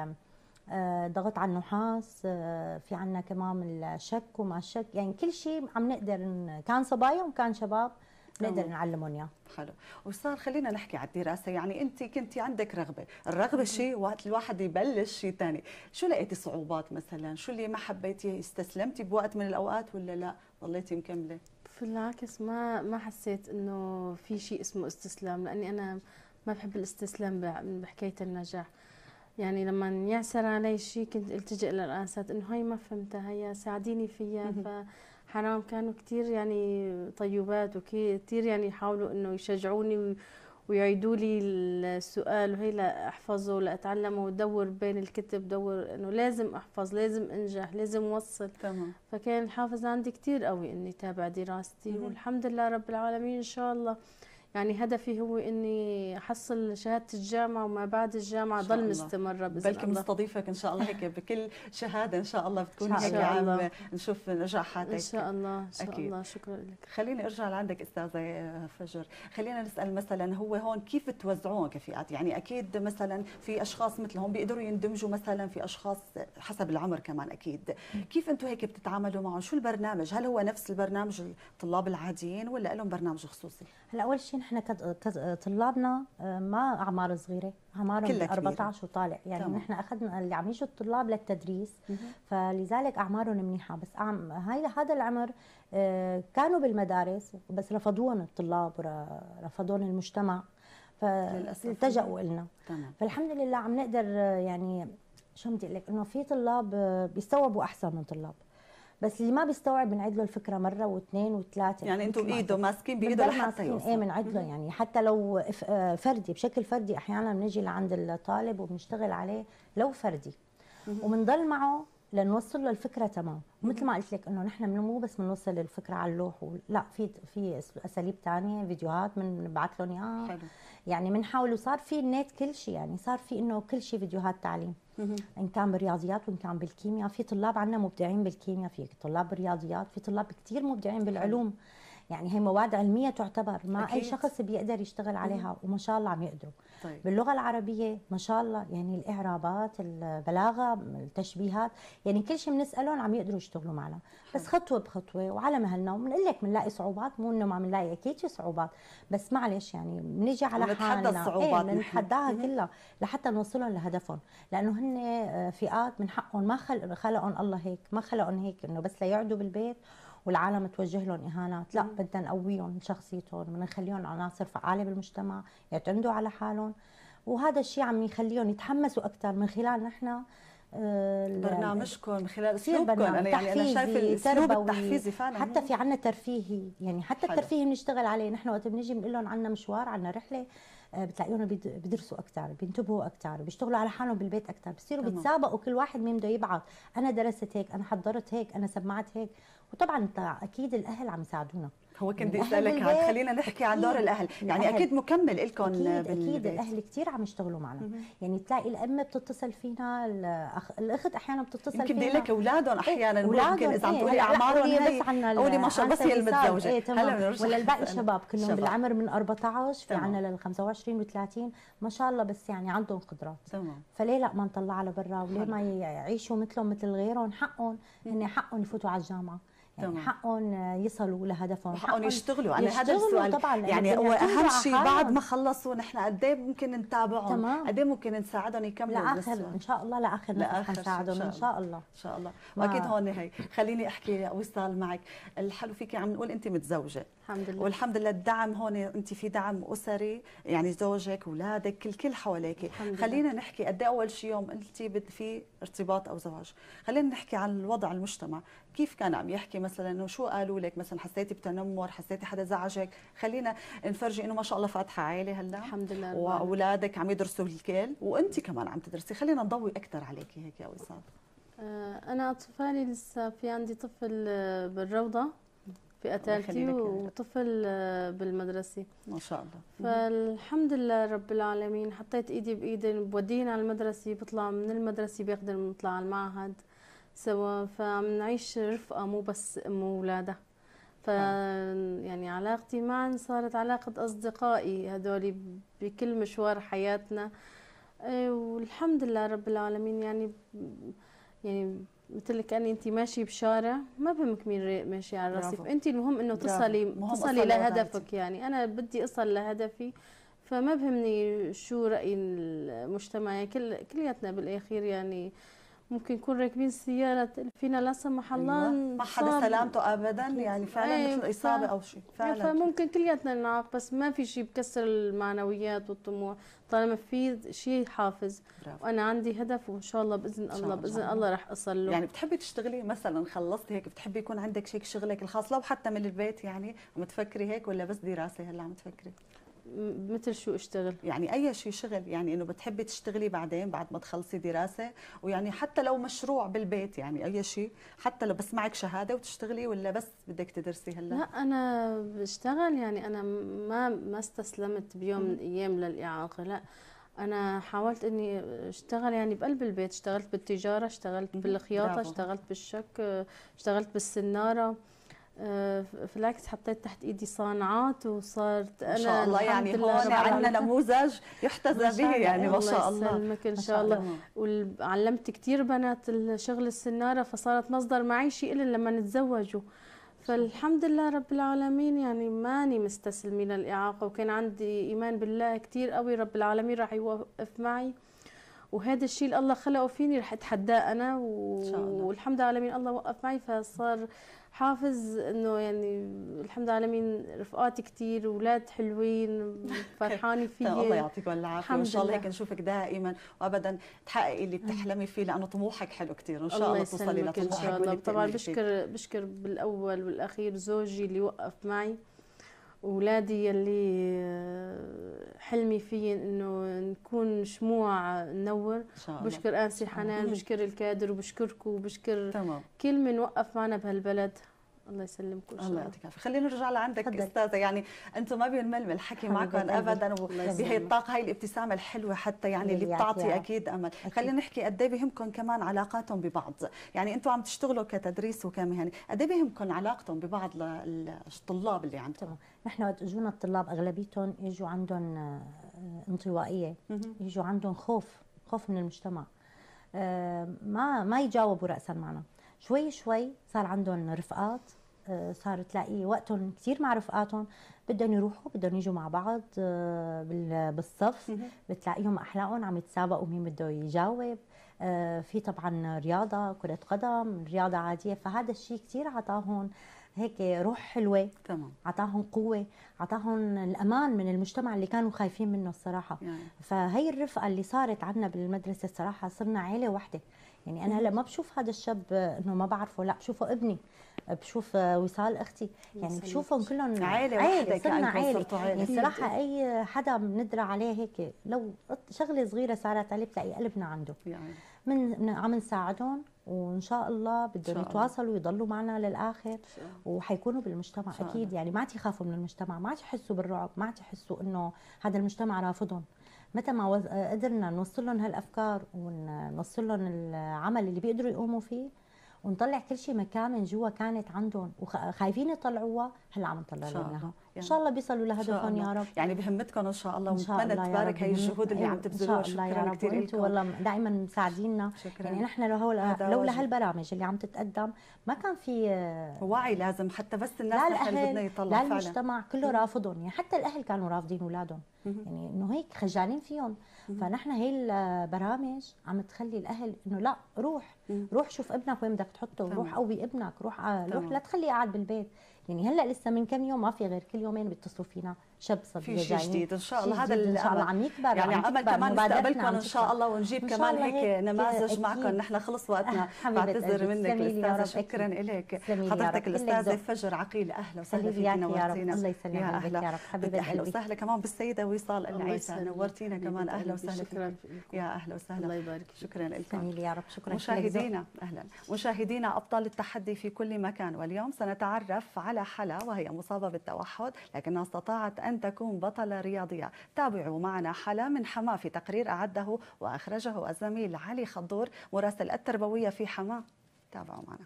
F: ضغط على النحاس، في عنا كمان الشك وما الشك، يعني كل شيء عم نقدر، كان صبايا وكان شباب نقدر نعلمهم اياه.
A: حلو. وصار خلينا نحكي على الدراسه، يعني انت كنتي عندك رغبه، الرغبه شيء وقت الواحد يبلش شيء ثاني، شو لقيتي صعوبات مثلا؟ شو اللي ما حبيتي؟ استسلمتي بوقت من الاوقات ولا لا ضليتي مكمله؟
E: في العكس ما ما حسيت انه في شيء اسمه استسلام، لاني انا ما بحب الاستسلام بحكايه النجاح. يعني لما يعسر علي شيء كنت التجئ للانسات انه هي ما فهمتها، هي ساعديني فيها. فحرام كانوا كثير يعني طيبات وكثير يعني يحاولوا انه يشجعوني ويعيدوا لي السؤال وهي لا احفظه ولا اتعلمه ودور بين الكتب، دور انه لازم احفظ، لازم انجح، لازم اوصل.
A: تمام.
E: فكان الحافز عندي كثير قوي اني اتابع دراستي. مم. والحمد لله رب العالمين ان شاء الله يعني هدفي هو اني احصل شهاده الجامعه وما بعد الجامعه ضل مستمره باذن
A: الله. بلكي مستضيفك ان شاء الله هيك بكل شهاده ان شاء الله بتكون هيك عم نشوف نجاحاتك
E: ان شاء الله. ان شاء أكيد. الله. شكرا لك.
A: خليني ارجع لعندك استاذه فجر، خلينا نسال مثلا هو هون كيف توزعوهم كفئات؟ يعني اكيد مثلا في اشخاص مثلهم بيقدروا يندمجوا، مثلا في اشخاص حسب العمر كمان اكيد. كيف انتم هيك بتتعاملوا معهم؟ شو البرنامج؟ هل هو نفس البرنامج الطلاب العاديين ولا لهم برنامج خصوصي؟
F: هلا اول شيء نحن طلابنا ما اعمار صغيره، اعمارهم أربعطعش وطالع، يعني تمام. نحن اخذنا اللي عم يجوا الطلاب للتدريس، فلذلك اعمارهم منيحه. بس أعم... هذا هذا العمر كانوا بالمدارس بس رفضوهم الطلاب ورفضوهم المجتمع، فالتجأوا لنا. فالحمد لله عم نقدر، يعني شو بدي اقول لك، انه في طلاب بيستوعبوا احسن من طلاب، بس اللي ما بيستوعب بنعيد له الفكره مره واثنين وثلاثه.
A: يعني انتم بايده ماسكين بايده لحتى يوصل.
F: ايه بنعيد له، يعني حتى لو فردي بشكل فردي احيانا بنجي لعند الطالب وبنشتغل عليه لو فردي، وبنضل معه لنوصل له الفكره تمام. مثل ما قلت لك انه نحن مو بس بنوصل الفكره على اللوح، لا في في اساليب ثانيه، فيديوهات بنبعث لهم اياها، يعني بنحاول. وصار في النت كل شيء، يعني صار في انه كل شيء فيديوهات تعليم، ان كان بالرياضيات وان كان بالكيمياء. في طلاب عندنا مبدعين بالكيمياء، في طلاب بالرياضيات، في طلاب كثير مبدعين بالعلوم. يعني هي مواد علميه تعتبر، ما
A: أكيد.
F: اي شخص بيقدر يشتغل عليها، وما شاء الله عم يقدروا.
A: طيب.
F: باللغه العربيه ما شاء الله، يعني الاعرابات، البلاغه، التشبيهات، يعني كل شيء بنسالهم عم يقدروا يشتغلوا معنا، بس خطوه بخطوه وعلى مهلنا. وبنقول لك بنلاقي صعوبات، مو انه ما بنلاقي، اكيد في صعوبات، بس معلش يعني بنيجي على حالنا،
A: الصعوبات
F: ايه بنتحداها كلها لحتى نوصلهم لهدفهم، لانه هن فئات من حقهم، ما خلق خلقهم الله هيك، ما خلقهم هيك انه بس ليقعدوا بالبيت والعالم توجه لهم اهانات، لا بدنا نقويهم شخصيتهم، بدنا نخليهم عناصر فعاله بالمجتمع، يعتمدوا على حالهم، وهذا الشيء عم يخليهم يتحمسوا اكثر من خلال نحن
A: برنامجكم، من خلال اسلوبكم. انا يعني انا شايفه الاسلوب التحفيزي فعلا.
F: حتى في عنا ترفيهي، يعني حتى حلو. الترفيهي بنشتغل عليه نحن، وقت بنيجي بنقول لهم عنا مشوار، عنا رحله، بتلاقيهم بيدرسوا اكثر، بينتبهوا اكثر، بيشتغلوا على حالهم بالبيت اكثر، بصيروا بيتسابقوا كل واحد مين بده يبعث، انا درست هيك، انا حضرت هيك، انا سمعت هيك. وطبعا اكيد الاهل عم يساعدونا.
A: هو كنت بدي اسالك عن، خلينا نحكي عن دور الاهل، يعني الأهل. اكيد مكمل لكم.
F: اكيد اكيد الاهل كثير عم يشتغلوا معنا. مم. يعني تلاقي الام بتتصل فينا، الأخ... الاخت احيانا بتتصل فينا،
A: يمكن بدي لك اولادهم احيانا،
F: ممكن
A: اذا عم تقولي اعمارهم هي قولي ما شاء الله، بس هي المتزوجه.
F: ايه هلا ولا الباقي شباب كلهم بالعمر من أربعة عشر، في عندنا لل خمسة وعشرين و30 ما شاء الله، بس يعني عندهم قدرات.
A: تمام.
F: فليه لا ما نطلع لبرا، وليه ما يعيشوا مثلهم مثل غيرهم؟ حقهم، هن حقهم يفوتوا على الجامعه، يعني حقهم يصلوا لهدفهم،
A: حقهم يشتغلوا. انا هذا السؤال طبعا، يعني هو اهم شيء بعد ما خلصوا نحن قد ايه ممكن نتابعهم، قد ايه ممكن نساعدهم يكملوا
F: لاخر ان شاء الله، لاخر نفس نساعدهم ان شاء الله.
A: ان شاء الله. واكيد هون هي خليني احكي وصال معك. الحلو فيكي عم نقول انت متزوجه
E: الحمد لله،
A: والحمد لله الدعم هون، انت في دعم اسري، يعني زوجك اولادك الكل حواليك. خلينا نحكي قد ايه اول شيء يوم قلتي بدي في ارتباط او زواج، خلينا نحكي عن الوضع المجتمع، كيف كان عم يحكي مثلا، انه شو قالوا لك مثلا، حسيتي بتنمر، حسيتي حدا زعجك؟ خلينا نفرجي انه ما شاء الله فاتحه عائله هلا
E: الحمد لله،
A: واولادك عم يدرسوا الكل وانت كمان عم تدرسي. خلينا نضوي اكثر عليكي هيك يا وصال.
E: انا اطفالي لسه، في عندي طفل بالروضه فئه ثالثه وطفل بالمدرسه
A: ما شاء الله.
E: فالحمد لله رب العالمين، حطيت ايدي بايدي، بودينا على المدرسه، بيطلع من المدرسه بيقدر يطلع على المعهد سوا، فعم نعيش رفقه مو بس ام واولادها. ف يعني علاقتي معهم صارت علاقه اصدقائي هدول بكل مشوار حياتنا، والحمد لله رب العالمين. يعني يعني مثل كأني انت ماشي بشارع، ما بهمك مين ماشي على الرصيف، انت المهم انه تصلي تصلي لهدفك. يعني انا بدي اصل لهدفي، فما بهمني شو راي المجتمع. يعني كل كلياتنا بالاخير يعني ممكن نكون راكبين سيارة فينا لا سمح الله
A: ما حدا سلامته ابدا، يعني فعلا ايه مثل اصابه او شيء فعلا،
E: فممكن كلياتنا نعاق، بس ما في شيء بكسر المعنويات والطموح طالما في شيء حافز. برافو. وانا عندي هدف، وان شاء الله باذن الله باذن الله, الله رح اصل له.
A: يعني بتحبي تشتغلي مثلا، خلصتي هيك بتحبي يكون عندك هيك شغلك الخاص لو حتى من البيت، يعني عم تفكري هيك ولا بس دراسه هلا عم تفكري؟
E: مثل شو اشتغل؟ يعني
A: اي شيء شغل، يعني انه بتحبي تشتغلي بعدين بعد ما تخلصي دراسه، ويعني حتى لو مشروع بالبيت، يعني اي شيء حتى لو بس معك شهاده وتشتغلي، ولا بس بدك تدرسي هلا؟
E: لا انا بشتغل، يعني انا ما ما استسلمت بيوم من الايام للاعاقه، لا انا حاولت اني اشتغل يعني بقلب البيت، اشتغلت بالتجاره، اشتغلت بالخياطه، برافو. اشتغلت بالشك، اشتغلت بالسناره، في العكس حطيت تحت ايدي صناعات وصارت انا
A: ما شاء الله. يعني هون عندنا نموذج يحتذى به، يعني ما شاء الله.
E: الله يسلمك ان شاء الله. وعلمت كثير بنات شغل السناره، فصارت مصدر معيشي إلي لما نتزوجوا. فالحمد لله رب العالمين، يعني ماني مستسلمه للاعاقه، وكان عندي ايمان بالله كثير قوي، رب العالمين راح يوقف معي، وهذا الشيء اللي الله خلقه فيني رح اتحداه انا، والحمد لله العالمين الله وقف معي، فصار حافز انه يعني الحمد لله العالمين رفقاتي كثير، اولاد حلوين، فرحانه فيي.
A: الله يعطيكم العافيه، وان شاء الله هيك نشوفك دائما وابدا تحققي اللي بتحلمي فيه، لانه طموحك حلو كثير، وان شاء الله توصلي لطموحك.
E: ان شاء الله. طبعا بشكر بشكر بالاول والاخير زوجي اللي وقف معي، اولادي يلي حلمي فيه انه نكون شموع ننور. بشكر انسي حنان، بشكر الكادر، وبشكركم، وبشكر تمام. كل من وقف معنا بهالبلد. الله يسلمكم.
A: الله يعطيك العافيه. خلينا نرجع لعندك
F: تفضل.
A: استاذه، يعني انتم ما بينمل من الحكي معكم ابدا، وبهي الطاقه هاي الابتسامه الحلوه حتى يعني اللي بتعطي اكيد امل. خلينا نحكي قد ايه بيهمكم كمان علاقاتهم ببعض، يعني انتم عم تشتغلوا كتدريس وكمهنه، قد ايه بيهمكم علاقتهم ببعض للطلاب اللي عندكم؟
F: تمام. نحن وقت اجونا الطلاب اغلبيتهم اجوا عندهم انطوائيه، اجوا عندهم خوف خوف من المجتمع، ما ما يجاوبوا راسا معنا. شوي شوي صار عندهم رفقات، صار تلاقي وقتهم كثير مع رفقاتهم، بدهم يروحوا بدهم يجوا مع بعض بالصف، بتلاقيهم احلاقهم عم يتسابقوا مين بده يجاوب. في طبعا رياضه، كره قدم، رياضه عاديه، فهذا الشيء كثير عطاهم هيك روح حلوه،
A: تمام،
F: عطاهم قوه، عطاهم الامان من المجتمع اللي كانوا خايفين منه الصراحه. يعني. فهي الرفقه اللي صارت عندنا بالمدرسه الصراحه صرنا عيله واحده. يعني انا هلا ما بشوف هذا الشاب انه ما بعرفه، لا بشوفه ابني، بشوف وصال اختي، يعني بشوفهم كلهم
A: عائله واحده،
F: صرنا عائله.
A: عائله.
F: يعني صراحه اي حدا بندرى عليه هيك لو شغله صغيره صارت عليه بتلاقي قلبنا عنده، يعني. من عم نساعدهم، وان شاء الله بدهم يتواصلوا ويضلوا معنا للاخر، وحيكونوا بالمجتمع اكيد. يعني ما عاد يخافوا من المجتمع، ما عاد يحسوا بالرعب، ما عاد يحسوا انه هذا المجتمع رافضهم. متى ما قدرنا نوصل لهم هالافكار ونوصل لهم العمل اللي بيقدروا يقوموا فيه، ونطلع كل شيء مكان من جوا كانت عندهم وخايفين يطلعوها، هلا عم نطلع لهم اياها. ان شاء الله بيصلوا لهدفهم يا رب.
A: يعني بهمتكم ان شاء الله، ونتمنى تبارك هي الجهود اللي عم تبذلوها.
F: شكرا كثير لكم، والله دائما مساعديننا. يعني نحن لولا هالبرامج اللي عم تتقدم ما كان في
A: وعي لازم، حتى بس الناس نحن بدنا يطلعوا
F: فعلا. لا المجتمع كله رافضهم، يعني حتى الاهل كانوا رافضين اولادهم، يعني انه هيك خجالين فيهم. فنحن هي البرامج عم تخلي الاهل انه لا، روح روح شوف ابنك وين بدك تحطه، روح قوي ابنك، روح روح لا تخليه قاعد بالبيت. يعني هلا لسه من كم يوم، ما في غير كل يومين بيتصلوا فينا شاب صبيه
A: في شيء جديد ان شاء الله. هذا
F: ان شاء الله عم يكبر،
A: يعني امل كمان نستقبلكم ان شاء الله، ونجيب كمان هيك نماذج معكم. نحن خلص وقتنا، بعتذر منك الاستاذه. شكرا لك حضرتك الاستاذه فجر عقيل، اهلا وسهلا فيك، نورتينا.
F: الله يسلمك يا رب حبيبه قلبي.
A: اهلا وسهلا كمان بالسيده وصال العيسى، نورتينا كمان. اهلا وسهلا فيك، يا اهلا وسهلا.
E: الله يبارك فيك.
A: شكرا لكم
F: يا رب. شكرا
A: مشاهدينا. اهلا مشاهدينا ابطال التحدي في كل مكان، واليوم سنتعرف على حلا وهي مصابه بالتوحد لكنها استطاعت ان تكون بطله رياضيه. تابعوا معنا حلا من حماه في تقرير اعده واخرجه الزميل علي خضور مراسل التربويه في حماه. تابعوا معنا.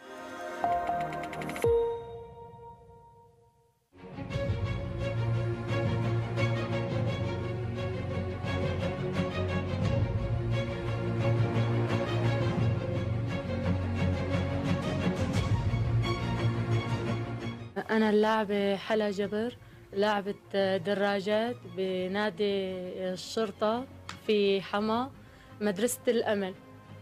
H: أنا اللاعبة حلا جبر، لاعبة دراجات بنادي الشرطة في حما مدرسة الأمل.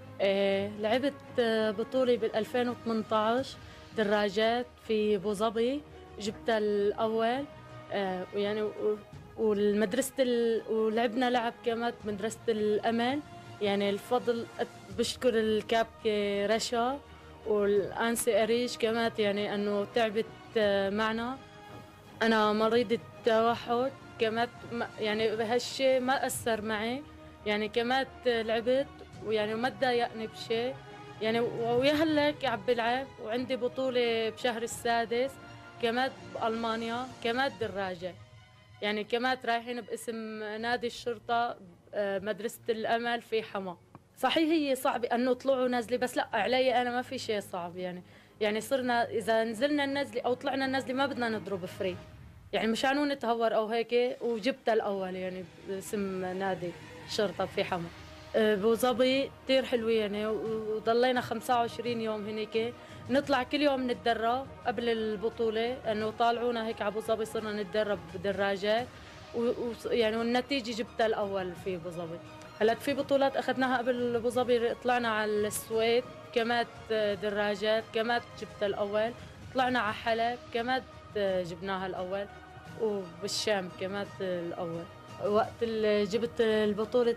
H: لعبت بطولة بال ألفين وثمانية عشر دراجات في ابو ظبي، جبتها الأول. يعني والمدرسة ولعبنا لعب كمان مدرسة الأمل. يعني الفضل بشكر الكابتن رشا والأنسي أريج كمان، يعني أنه تعبت معنا. أنا مريضة توحد كمان، يعني بهالشيء ما أثر معي، يعني كمان لعبت ويعني ما تضايقني بشيء. يعني ويا هلك عم بلعب، وعندي بطولة بشهر السادس كمان بألمانيا، كمان دراجة. يعني كمان رايحين باسم نادي الشرطة مدرسة الأمل في حما. صحيح هي صعبة أنه طلعوا نازلة، بس لا علي أنا ما في شيء صعب. يعني يعني صرنا إذا نزلنا النزلة أو طلعنا النزلة ما بدنا نضرب فري، يعني مشانو نتهور أو هيك. وجبتها الأول يعني باسم نادي الشرطة في حما. ابو ظبي كثير حلوة يعني، وضلينا خمسة وعشرين يوم هنيك نطلع كل يوم نتدرب قبل البطولة، انه طالعونا هيك على ابو ظبي صرنا نتدرب بدراجات، ويعني والنتيجة جبتها الأول في ابو ظبي. هلا في بطولات اخذناها قبل ابو ظبي، طلعنا على السويد كمان دراجات، كمان جبتها الأول. طلعنا على حلب كمان جبناها الأول، وبالشام كمان الأول. وقت اللي جبت البطولة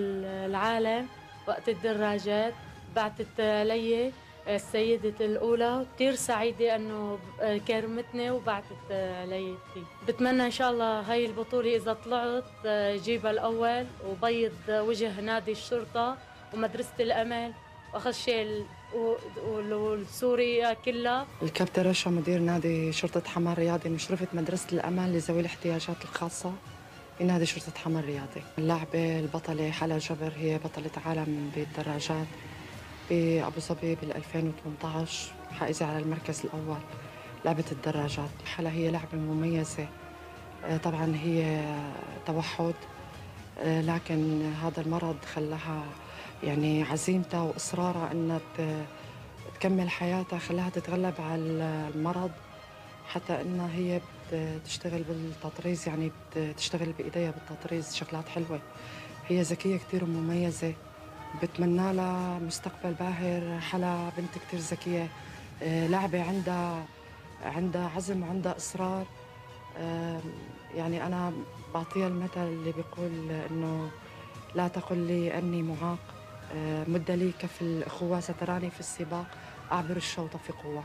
H: العالم وقت الدراجات بعتت لي السيدة الأولى، كثير سعيدة أنه كرمتني وبعتت علي فيه. بتمنى إن شاء الله هاي البطولة إذا طلعت جيبها الأول وبيض وجه نادي الشرطة ومدرسة الأمل واخذ شيء والسوريا كلها.
I: الكابتن رشا مدير نادي شرطة حما الرياضي، مشرفة مدرسة الأمل لذوي الاحتياجات الخاصة بنادي شرطة حما الرياضي. اللاعبة البطلة حلا جبر هي بطلة عالم بالدراجات بأبو ظبي بال ألفين وثمانية عشر، حائزة على المركز الأول لعبة الدراجات. حلا هي لعبة مميزة، طبعا هي توحد، لكن هذا المرض خلاها يعني عزيمتها وإصرارها أنها تكمل حياتها، خلاها تتغلب على المرض، حتى أنها هي بتشتغل بالتطريز، يعني بتشتغل بإيديها بالتطريز شغلات حلوة. هي ذكية كتير ومميزة، بتمنى لها مستقبل باهر. حلا بنت كتير ذكية، لعبة عندها عندها عزم وعندها إصرار. يعني أنا بعطيها المثل اللي بيقول إنه لا تقل لي أني معاق، مد لي كف الأخوة ستراني في السباق أعبر الشوط في قوة.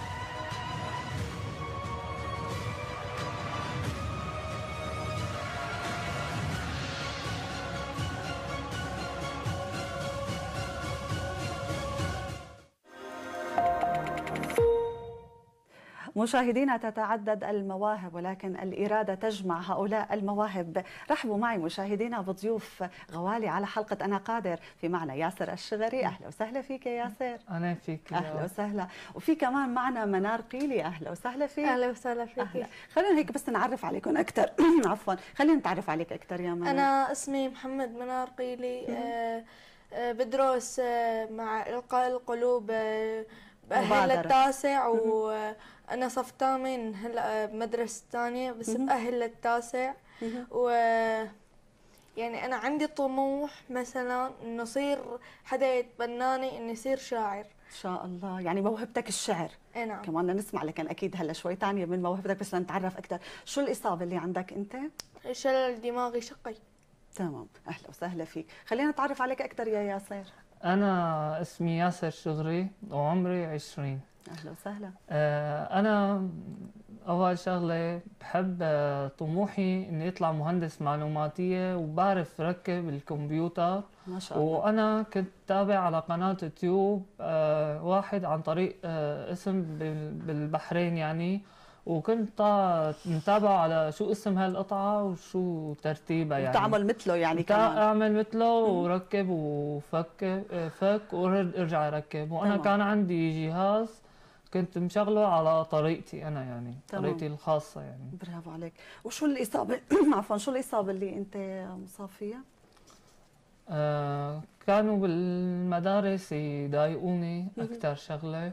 A: مشاهدينا، تتعدد المواهب ولكن الإرادة تجمع هؤلاء المواهب. رحبوا معي مشاهدينا بضيوف غوالي على حلقة أنا قادر. في معنا ياسر الشغري، أهلا وسهلا فيك يا ياسر.
J: أهلا فيك.
A: أهلا وسهلا. وفي كمان معنا منار قيلي، أهلا وسهلا فيك.
E: أهلا وسهلا فيك.
A: أهلا. خلينا هيك بس نعرف عليكم أكثر. عفوا، خلينا نتعرف عليك أكثر يا منار.
K: أنا اسمي محمد منار قيلي، آه آه بدرس آه مع إلقاء القلوب، آه بأهل للتاسع، وأنا صف ثامن هلا بمدرسة ثانية بس بأهل للتاسع. و يعني أنا عندي طموح مثلا إنه صير حدا يتبناني إني صير شاعر.
A: إن شاء الله. يعني موهبتك الشعر.
K: إيه نعم.
A: كمان نسمع لكن أكيد هلا شوي ثانية من موهبتك، بس لنتعرف أكثر. شو الإصابة اللي عندك أنت؟
K: شلل دماغي شقي.
A: تمام، أهلا وسهلا فيك. خلينا نتعرف عليك أكثر يا ياسر.
J: أنا اسمي ياسر شغري وعمري عشرين.
A: أهلا وسهلا.
J: آه أنا أول شغلة بحب آه طموحي إني أطلع مهندس معلوماتية، وبعرف ركب الكمبيوتر.
A: ما شاء الله.
J: وأنا كنت تابع على قناة يوتيوب آه واحد عن طريق آه اسم بالبحرين يعني، وكنت متابعه على شو اسم هالقطعة وشو ترتيبها يعني.
A: تعمل مثله يعني كمان.
J: اعمل مثله وركب وفك فك وارجع اركب. وانا تمام. كان عندي جهاز كنت مشغله على طريقتي انا يعني، تمام. طريقتي الخاصة يعني.
A: برافو عليك. وشو الإصابة عفوا شو الإصابة اللي انت مصاب فيها؟
J: آه كانوا بالمدارس يضايقوني اكثر شغلة،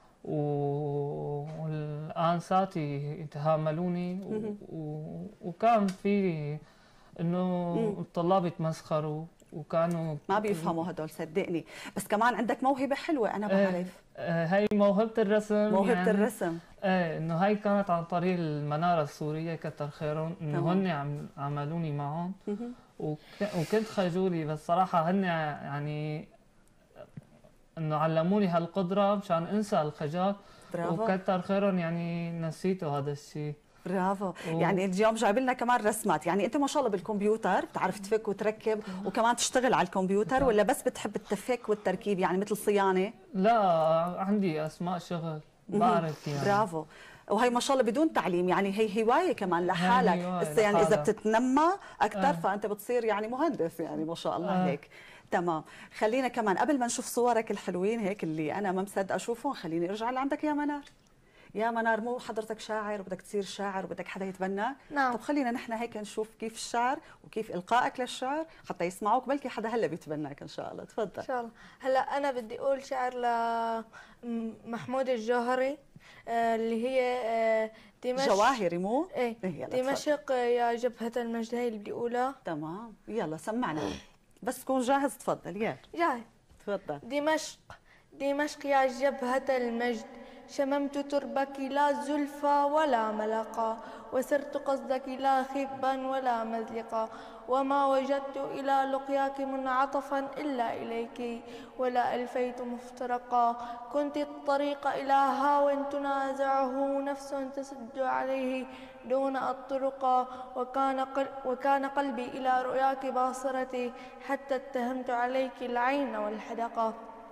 J: والآن ساتي يتهاملوني، و... وكان في إنه الطلاب يتمسخروا وكانوا
A: ما بيفهموا هدول، صدقني. بس كمان عندك موهبة حلوة أنا بعرف.
J: آه هي موهبة الرسم.
A: موهبة يعني
J: الرسم. ايه إنه هي كانت عن طريق المنارة السورية كتر خيرهم، إنه هن عم عملوني معهم، وك... وكنت خجولي، بس صراحة هن يعني انه علموني هالقدره مشان انسى الخجل. برافو. وكتر خيرهم يعني نسيته هذا الشيء.
A: برافو. و... يعني اليوم جايب لنا كمان رسمات، يعني انت ما شاء الله بالكمبيوتر بتعرف تفك وتركب وكمان تشتغل على الكمبيوتر، ولا بس بتحب التفك والتركيب يعني مثل صيانه؟
J: لا، عندي اسماء شغل بعرف يعني.
A: برافو. وهي ما شاء الله بدون تعليم، يعني هي هوايه كمان لحالك. هسه يعني اذا بتتنمى اكثر أه. فانت بتصير يعني مهندس يعني ما شاء الله أه. هيك. تمام. خلينا كمان قبل ما نشوف صورك الحلوين هيك اللي انا ما مصدقه اشوفهم، خليني ارجع لعندك يا منار. يا منار، مو حضرتك شاعر وبدك تصير شاعر وبدك حدا يتبناك؟
K: نعم.
A: طب خلينا نحن هيك نشوف كيف الشعر وكيف القائك للشعر حتى يسمعوك، بلكي حدا هلا بيتبناك ان شاء الله. تفضل.
K: ان شاء الله. هلا انا بدي اقول شعر لمحمود الجوهري، آه اللي هي آه دمشق.
A: جواهري مو؟
K: ايه, إيه دمشق يا جبهة المجد، هي اللي بدي اقولها.
A: تمام، يلا سمعنا. بس تكون جاهز. تفضل. يا
K: جاهز.
A: تفضل.
K: دمشق دمشق يا جبهة المجد، شممت تربك لا زلفى ولا ملقا، وسرت قصدك لا خبا ولا مزلقا، وما وجدت إلى لقياك منعطفا إلا إليك، ولا ألفيت مفترقا. كنت الطريق إلى هاو تنازعه نفس تسد عليه دون الطرقا، وكان, قل وكان قلبي إلى رؤياك باصرتي، حتى اتهمت عليك العين والحدقا.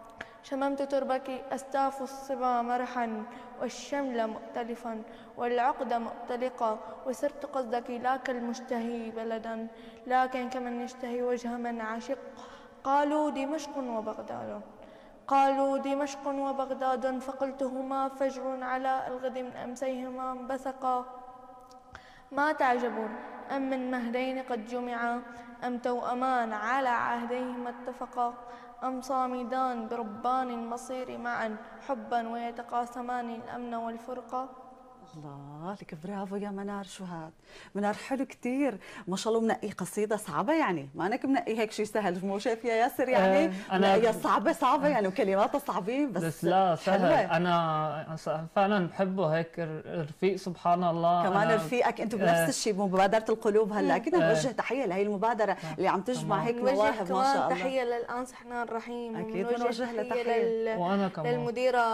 K: شممت تربك أستاف الصبا مرحا والشمل مؤتلفا والعقد مؤتلقا وسرت قصدك لا كالمشتهي بلدا لكن كمن يشتهي وجه من عشق. قالوا دمشق وبغداد قالوا دمشق وبغداد فقلتهما فجر على الغد من أمسيهما انبثقا. ما تعجبون أم من مهدين قد جمعا أم توأمان على عهديهما اتفقا أم صامدان بربان المصير معا حبا ويتقاسمان الأمن والفرقة.
A: الله لك برافو يا منار. شو هاد منار حلو كثير ما شاء الله. منقي قصيده صعبه يعني ما انك منقي هيك شيء سهل. مو شايف يا ياسر يعني
J: أه
A: منقيها صعبه صعبه يعني وكلماتها صعبين بس,
J: بس لا سهل.
A: حلوة.
J: انا فعلا بحبه هيك رفيق سبحان الله.
A: كمان رفيقك انتم بنفس
J: أه
A: الشيء بمبادره القلوب. هلا اكيد
J: أه
A: نوجه تحيه لهي المبادره اللي عم تجمع هيك مواهب ما شاء الله.
K: تحيه للانس حنان رحيم.
A: اكيد بنوجه لها تحيه
K: لل...
J: وانا كمان
K: للمديره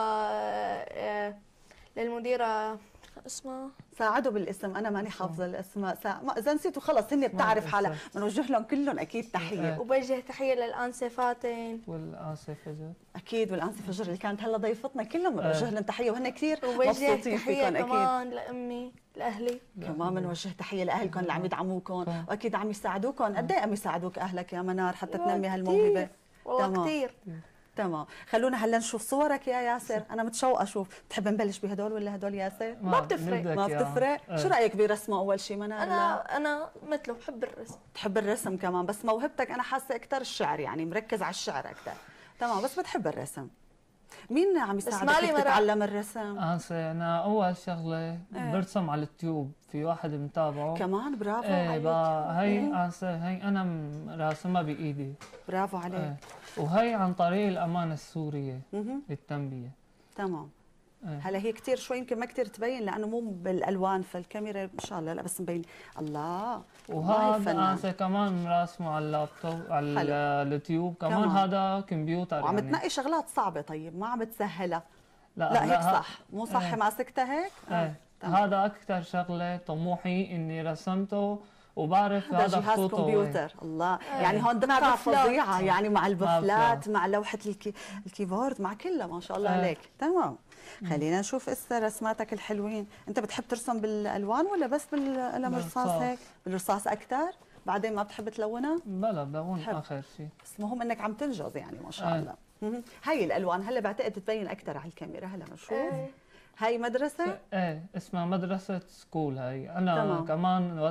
K: للمديره اسمها
A: ساعدوا بالاسم انا ماني حافظه الاسماء. سا... ما اذا نسيتوا خلص هن بتعرف حالها. بنوجه لهم كلهم اكيد تحيه.
K: وبوجه تحيه للانسه فاتن
J: والانسه فجر
A: اكيد والانسه فجر اللي كانت هلا ضيفتنا كلهم بنوجه لهم تحيه وهن كثير
K: مبسوطين
A: فيكم. اكيد
K: كمان لامي لاهلي
A: كمان بنوجه تحيه لاهلكم اللي عم يدعموكم واكيد عم يساعدوكم. قد ايه عم يساعدوك اهلك يا منار حتى تنمي هالموهبه؟
K: والله كثير.
A: تمام. خلونا هلا نشوف صورك يا ياسر. انا متشوقه اشوف. بتحب نبلش بهدول ولا هدول ياسر؟
K: ما بتفرق.
A: ما بتفرق. اه. شو رايك برسمه اول شيء منار؟
K: انا انا مثله بحب الرسم.
A: بتحب الرسم كمان بس موهبتك انا حاسه اكثر الشعر يعني مركز على الشعر اكثر. تمام بس بتحب الرسم. مين عم يساعدك تتعلم الرسم؟
J: انا اول شغله اه. برسم على اليوتيوب في واحد متابعه
A: كمان. برافو
J: ايه
A: عليك.
J: هي انسه هي انا راسمها بايدي.
A: برافو عليك.
J: ايه. وهي عن طريق الامانه السوريه للتنبيه.
A: تمام.
J: ايه.
A: هلا هي كثير شوي يمكن ما كثير تبين لانه مو بالالوان فالكاميرا ان شاء الله لا بس مبين. الله.
J: وهذا انسه كمان راسمه على اللابتوب على اليوتيوب كمان, كمان هذا كمبيوتر.
A: وعم
J: يعني.
A: تنقي شغلات صعبه. طيب ما عم تسهلها.
J: لا,
A: لا, لا هيك صح. مو صح
J: ايه.
A: ماسكتها هيك.
J: ايه. هذا اكثر شغله طموحي اني رسمته وبعرف
A: هذا
J: هذا
A: جهاز كمبيوتر. الله. اه. يعني هون دقة فظيعه يعني مع البفلات مع لوحه الكي... الكيبورد مع كلها ما شاء الله اه. عليك. تمام. خلينا نشوف اسا رسماتك الحلوين. انت بتحب ترسم بالالوان ولا بس بالقلم الرصاص هيك؟ بالرصاص اكثر؟ بعدين ما بتحب تلونها؟
J: بلا بلون اخر شيء.
A: بس المهم انك عم تنجز يعني ما شاء الله. اه. هاي الالوان هلا بعتقد تبين اكثر على الكاميرا. هلا بنشوف. اه. هاي مدرسة؟
J: ايه اسمها مدرسة سكول. هاي أنا تمام. كمان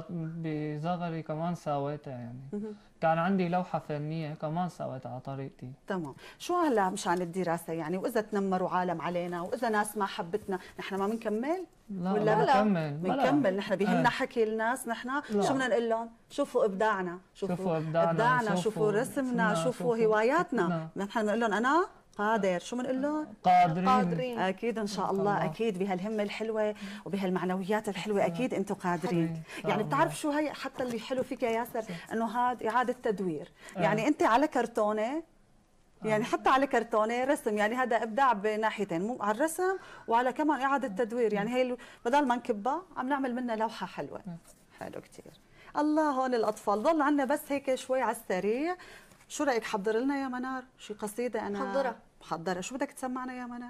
J: بصغري كمان سويتها يعني. مه. كان عندي لوحة فنية كمان سويتها على طريقتي.
A: تمام. شو هلا مشان الدراسة يعني وإذا تنمروا عالم علينا وإذا ناس ما حبتنا نحن ما بنكمل؟
J: لا ولا بنكمل
A: بنكمل نحن بهمنا حكي الناس. نحن شو بدنا نقول لهم؟ شوفوا إبداعنا،
J: شوفوا, شوفوا
A: إبداعنا, إبداعنا شوفوا, شوفوا رسمنا، شوفوا, شوفوا هواياتنا. نحن بنقول لهم أنا قادر. شو بنقول لهم؟
J: قادرين.
A: قادرين. اكيد ان شاء الله. اكيد بهالهمه الحلوه وبهالمعنويات الحلوه اكيد انتم قادرين. يعني بتعرف شو هي حتى اللي حلو فيك يا ياسر انه هذا اعاده تدوير. يعني انت على كرتونه يعني حتى على كرتونه رسم يعني هذا ابداع بناحيتين مو على الرسم وعلى كمان اعاده تدوير. يعني هي بدل ما نكبها عم نعمل منها لوحه حلوه. حلو كثير. الله. هون الاطفال ضل عندنا بس هيك شوي على السريع. شو رايك حضر لنا يا منار شي قصيده؟ انا
K: حضرها.
A: محضره. شو بدك تسمعنا يا منار؟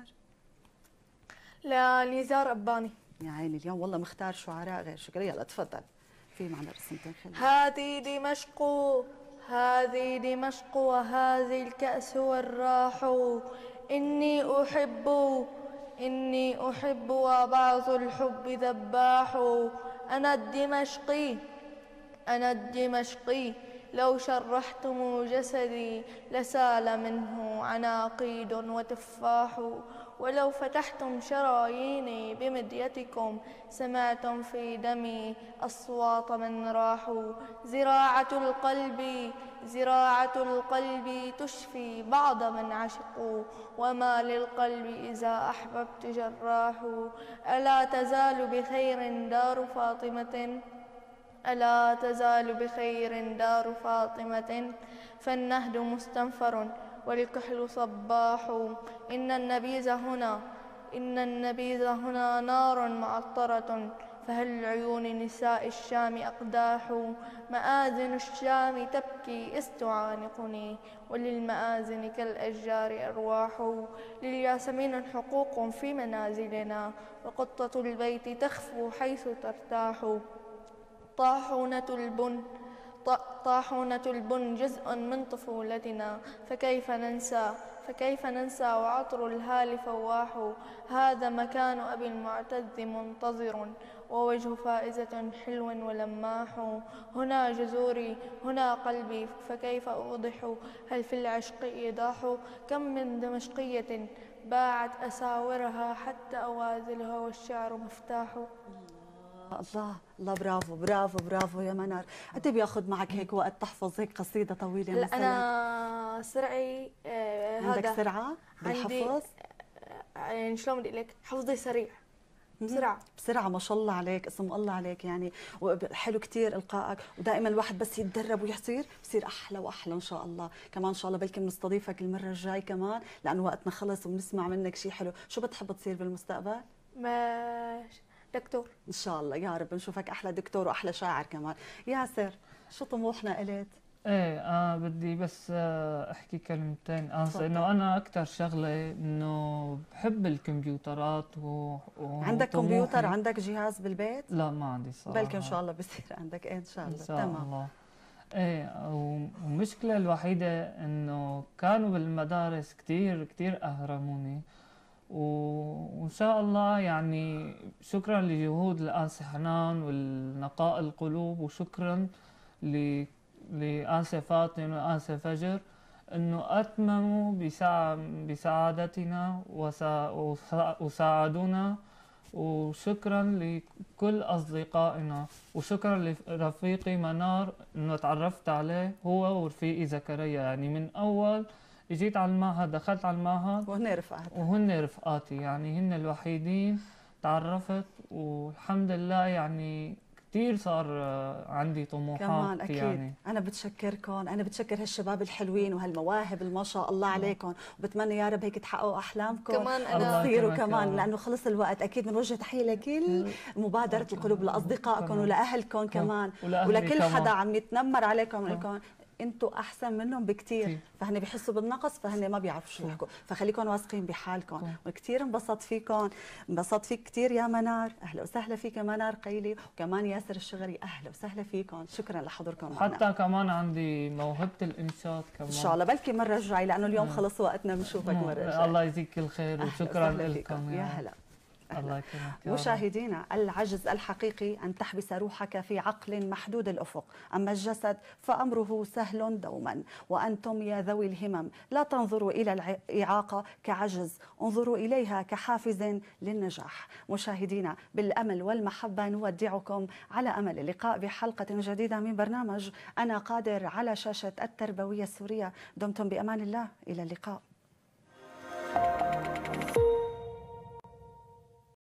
K: لنزار أباني.
A: يا عيني اليوم والله مختار شعراء غير شكرا. يلا تفضل. في معنا رسمتين خلينا.
K: هذه دمشق هذه دمشق وهذه الكأس والراح. إني أحب إني أحب وبعض الحب ذباح. أنا الدمشقي أنا الدمشقي لو شرحتم جسدي لسال منه عناقيد وتفاح. ولو فتحتم شراييني بمديتكم سمعتم في دمي أصوات من راحوا. زراعة القلب زراعة القلب تشفي بعض من عشقوا. وما للقلب إذا أحببت جراح. ألا تزال بخير دار فاطمة ألا تزال بخير دار فاطمة. فالنهد مستنفر والكحل صباح. إن النبيذ هنا إن النبيذ هنا نار معطرة فهل عيون نساء الشام أقداح مآذن الشام تبكي إذ تعانقني وللمآذن كالأشجار أرواح للياسمين حقوق في منازلنا وقطة البيت تخفو حيث ترتاح طاحونة البن طاحونة البن جزء من طفولتنا فكيف ننسى فكيف ننسى وعطر الهال فواح هذا مكان أبي المعتز منتظر ووجه فائزة حلو ولماح هنا جذوري هنا قلبي فكيف أوضح هل في العشق إيضاح كم من دمشقية باعت أساورها حتى أوازلها والشعر مفتاح.
A: الله الله برافو برافو برافو يا منار. قد بياخذ معك هيك وقت تحفظ هيك قصيده طويله
K: لا
A: مثلا؟
K: انا سرعي آه
A: عندك
K: هذا
A: سرعه بالحفظ؟
K: يعني شلون بدي اقول لك حفظي سريع بسرعه
A: بسرعه ما شاء الله عليك، اسم الله عليك يعني. حلو كثير القائك، ودائما الواحد بس يتدرب ويصير بصير احلى واحلى ان شاء الله. كمان ان شاء الله بلكي بنستضيفك المره الجاي كمان لانه وقتنا خلص وبنسمع منك شيء حلو. شو بتحب تصير بالمستقبل؟
K: ما دكتور
A: ان شاء الله يا رب نشوفك احلى دكتور واحلى شاعر كمان. ياسر شو طموحنا اليت؟
J: ايه انا بدي بس احكي كلمتين انسى انه انا اكثر شغله انه بحب الكمبيوترات و... و...
A: عندك كمبيوتر؟ عندك جهاز بالبيت؟
J: لا ما عندي صراحه.
A: بلكي ان شاء الله بصير عندك. ايه ان شاء الله.
J: ان شاء
A: تمام.
J: الله. ايه والمشكله الوحيده انه كانوا بالمدارس كثير كثير اهرموني، وإن شاء الله يعني شكرا لجهود الآنسة حنان والنقاء القلوب، وشكرا ل لآنسة فاطمة وآنسة فجر أنه أتمموا بسعادتنا وساعدونا، وشكرا لكل أصدقائنا، وشكرا لرفيقي منار أنه تعرفت عليه هو ورفيقي زكريا. يعني من أول اجيت على المعهد دخلت على المعهد
A: وهن رفقاتي
J: وهن رفقاتي يعني هن الوحيدين تعرفت، والحمد لله يعني كثير صار عندي طموحات
A: كمان أكيد.
J: يعني
A: أنا بتشكركم، أنا بتشكر هالشباب الحلوين وهالمواهب اللي ما شاء الله عليكم، وبتمنى يا رب هيك تحققوا أحلامكم
K: كمان أنا
A: وتصيروا كمان، لأنه خلص الوقت. أكيد بنوجه تحية لكل مبادرة القلوب، لأصدقائكم ولأهلكم كمان، ولكل حدا عم يتنمر عليكم لكم انتوا احسن منهم بكثير، فهن بيحسوا بالنقص فهن ما بيعرفوا شو يحكوا، فخليكم واثقين بحالكم. وكثير انبسطت فيكم، انبسطت فيك كثير يا منار. اهلا وسهلا فيك منار قيلي، وكمان ياسر الشغري اهلا وسهلا فيكم. شكرا لحضوركم معنا.
J: حتى كمان عندي موهبه الانشاد كمان
A: ان شاء الله بلكي مره الجاي لانه اليوم خلص وقتنا بنشوفك مره الجاي.
J: الله يجزيك الخير وشكرا لكم.
A: يا هلا.
J: الله يكرمك.
A: مشاهدينا، العجز الحقيقي أن تحبس روحك في عقل محدود الأفق، أما الجسد فأمره سهل دوما. وأنتم يا ذوي الهمم لا تنظروا إلى الإعاقة كعجز، انظروا إليها كحافز للنجاح. مشاهدينا، بالأمل والمحبة نودعكم على أمل اللقاء بحلقة جديدة من برنامج أنا قادر على شاشة التربوية السورية. دمتم بأمان الله، إلى اللقاء.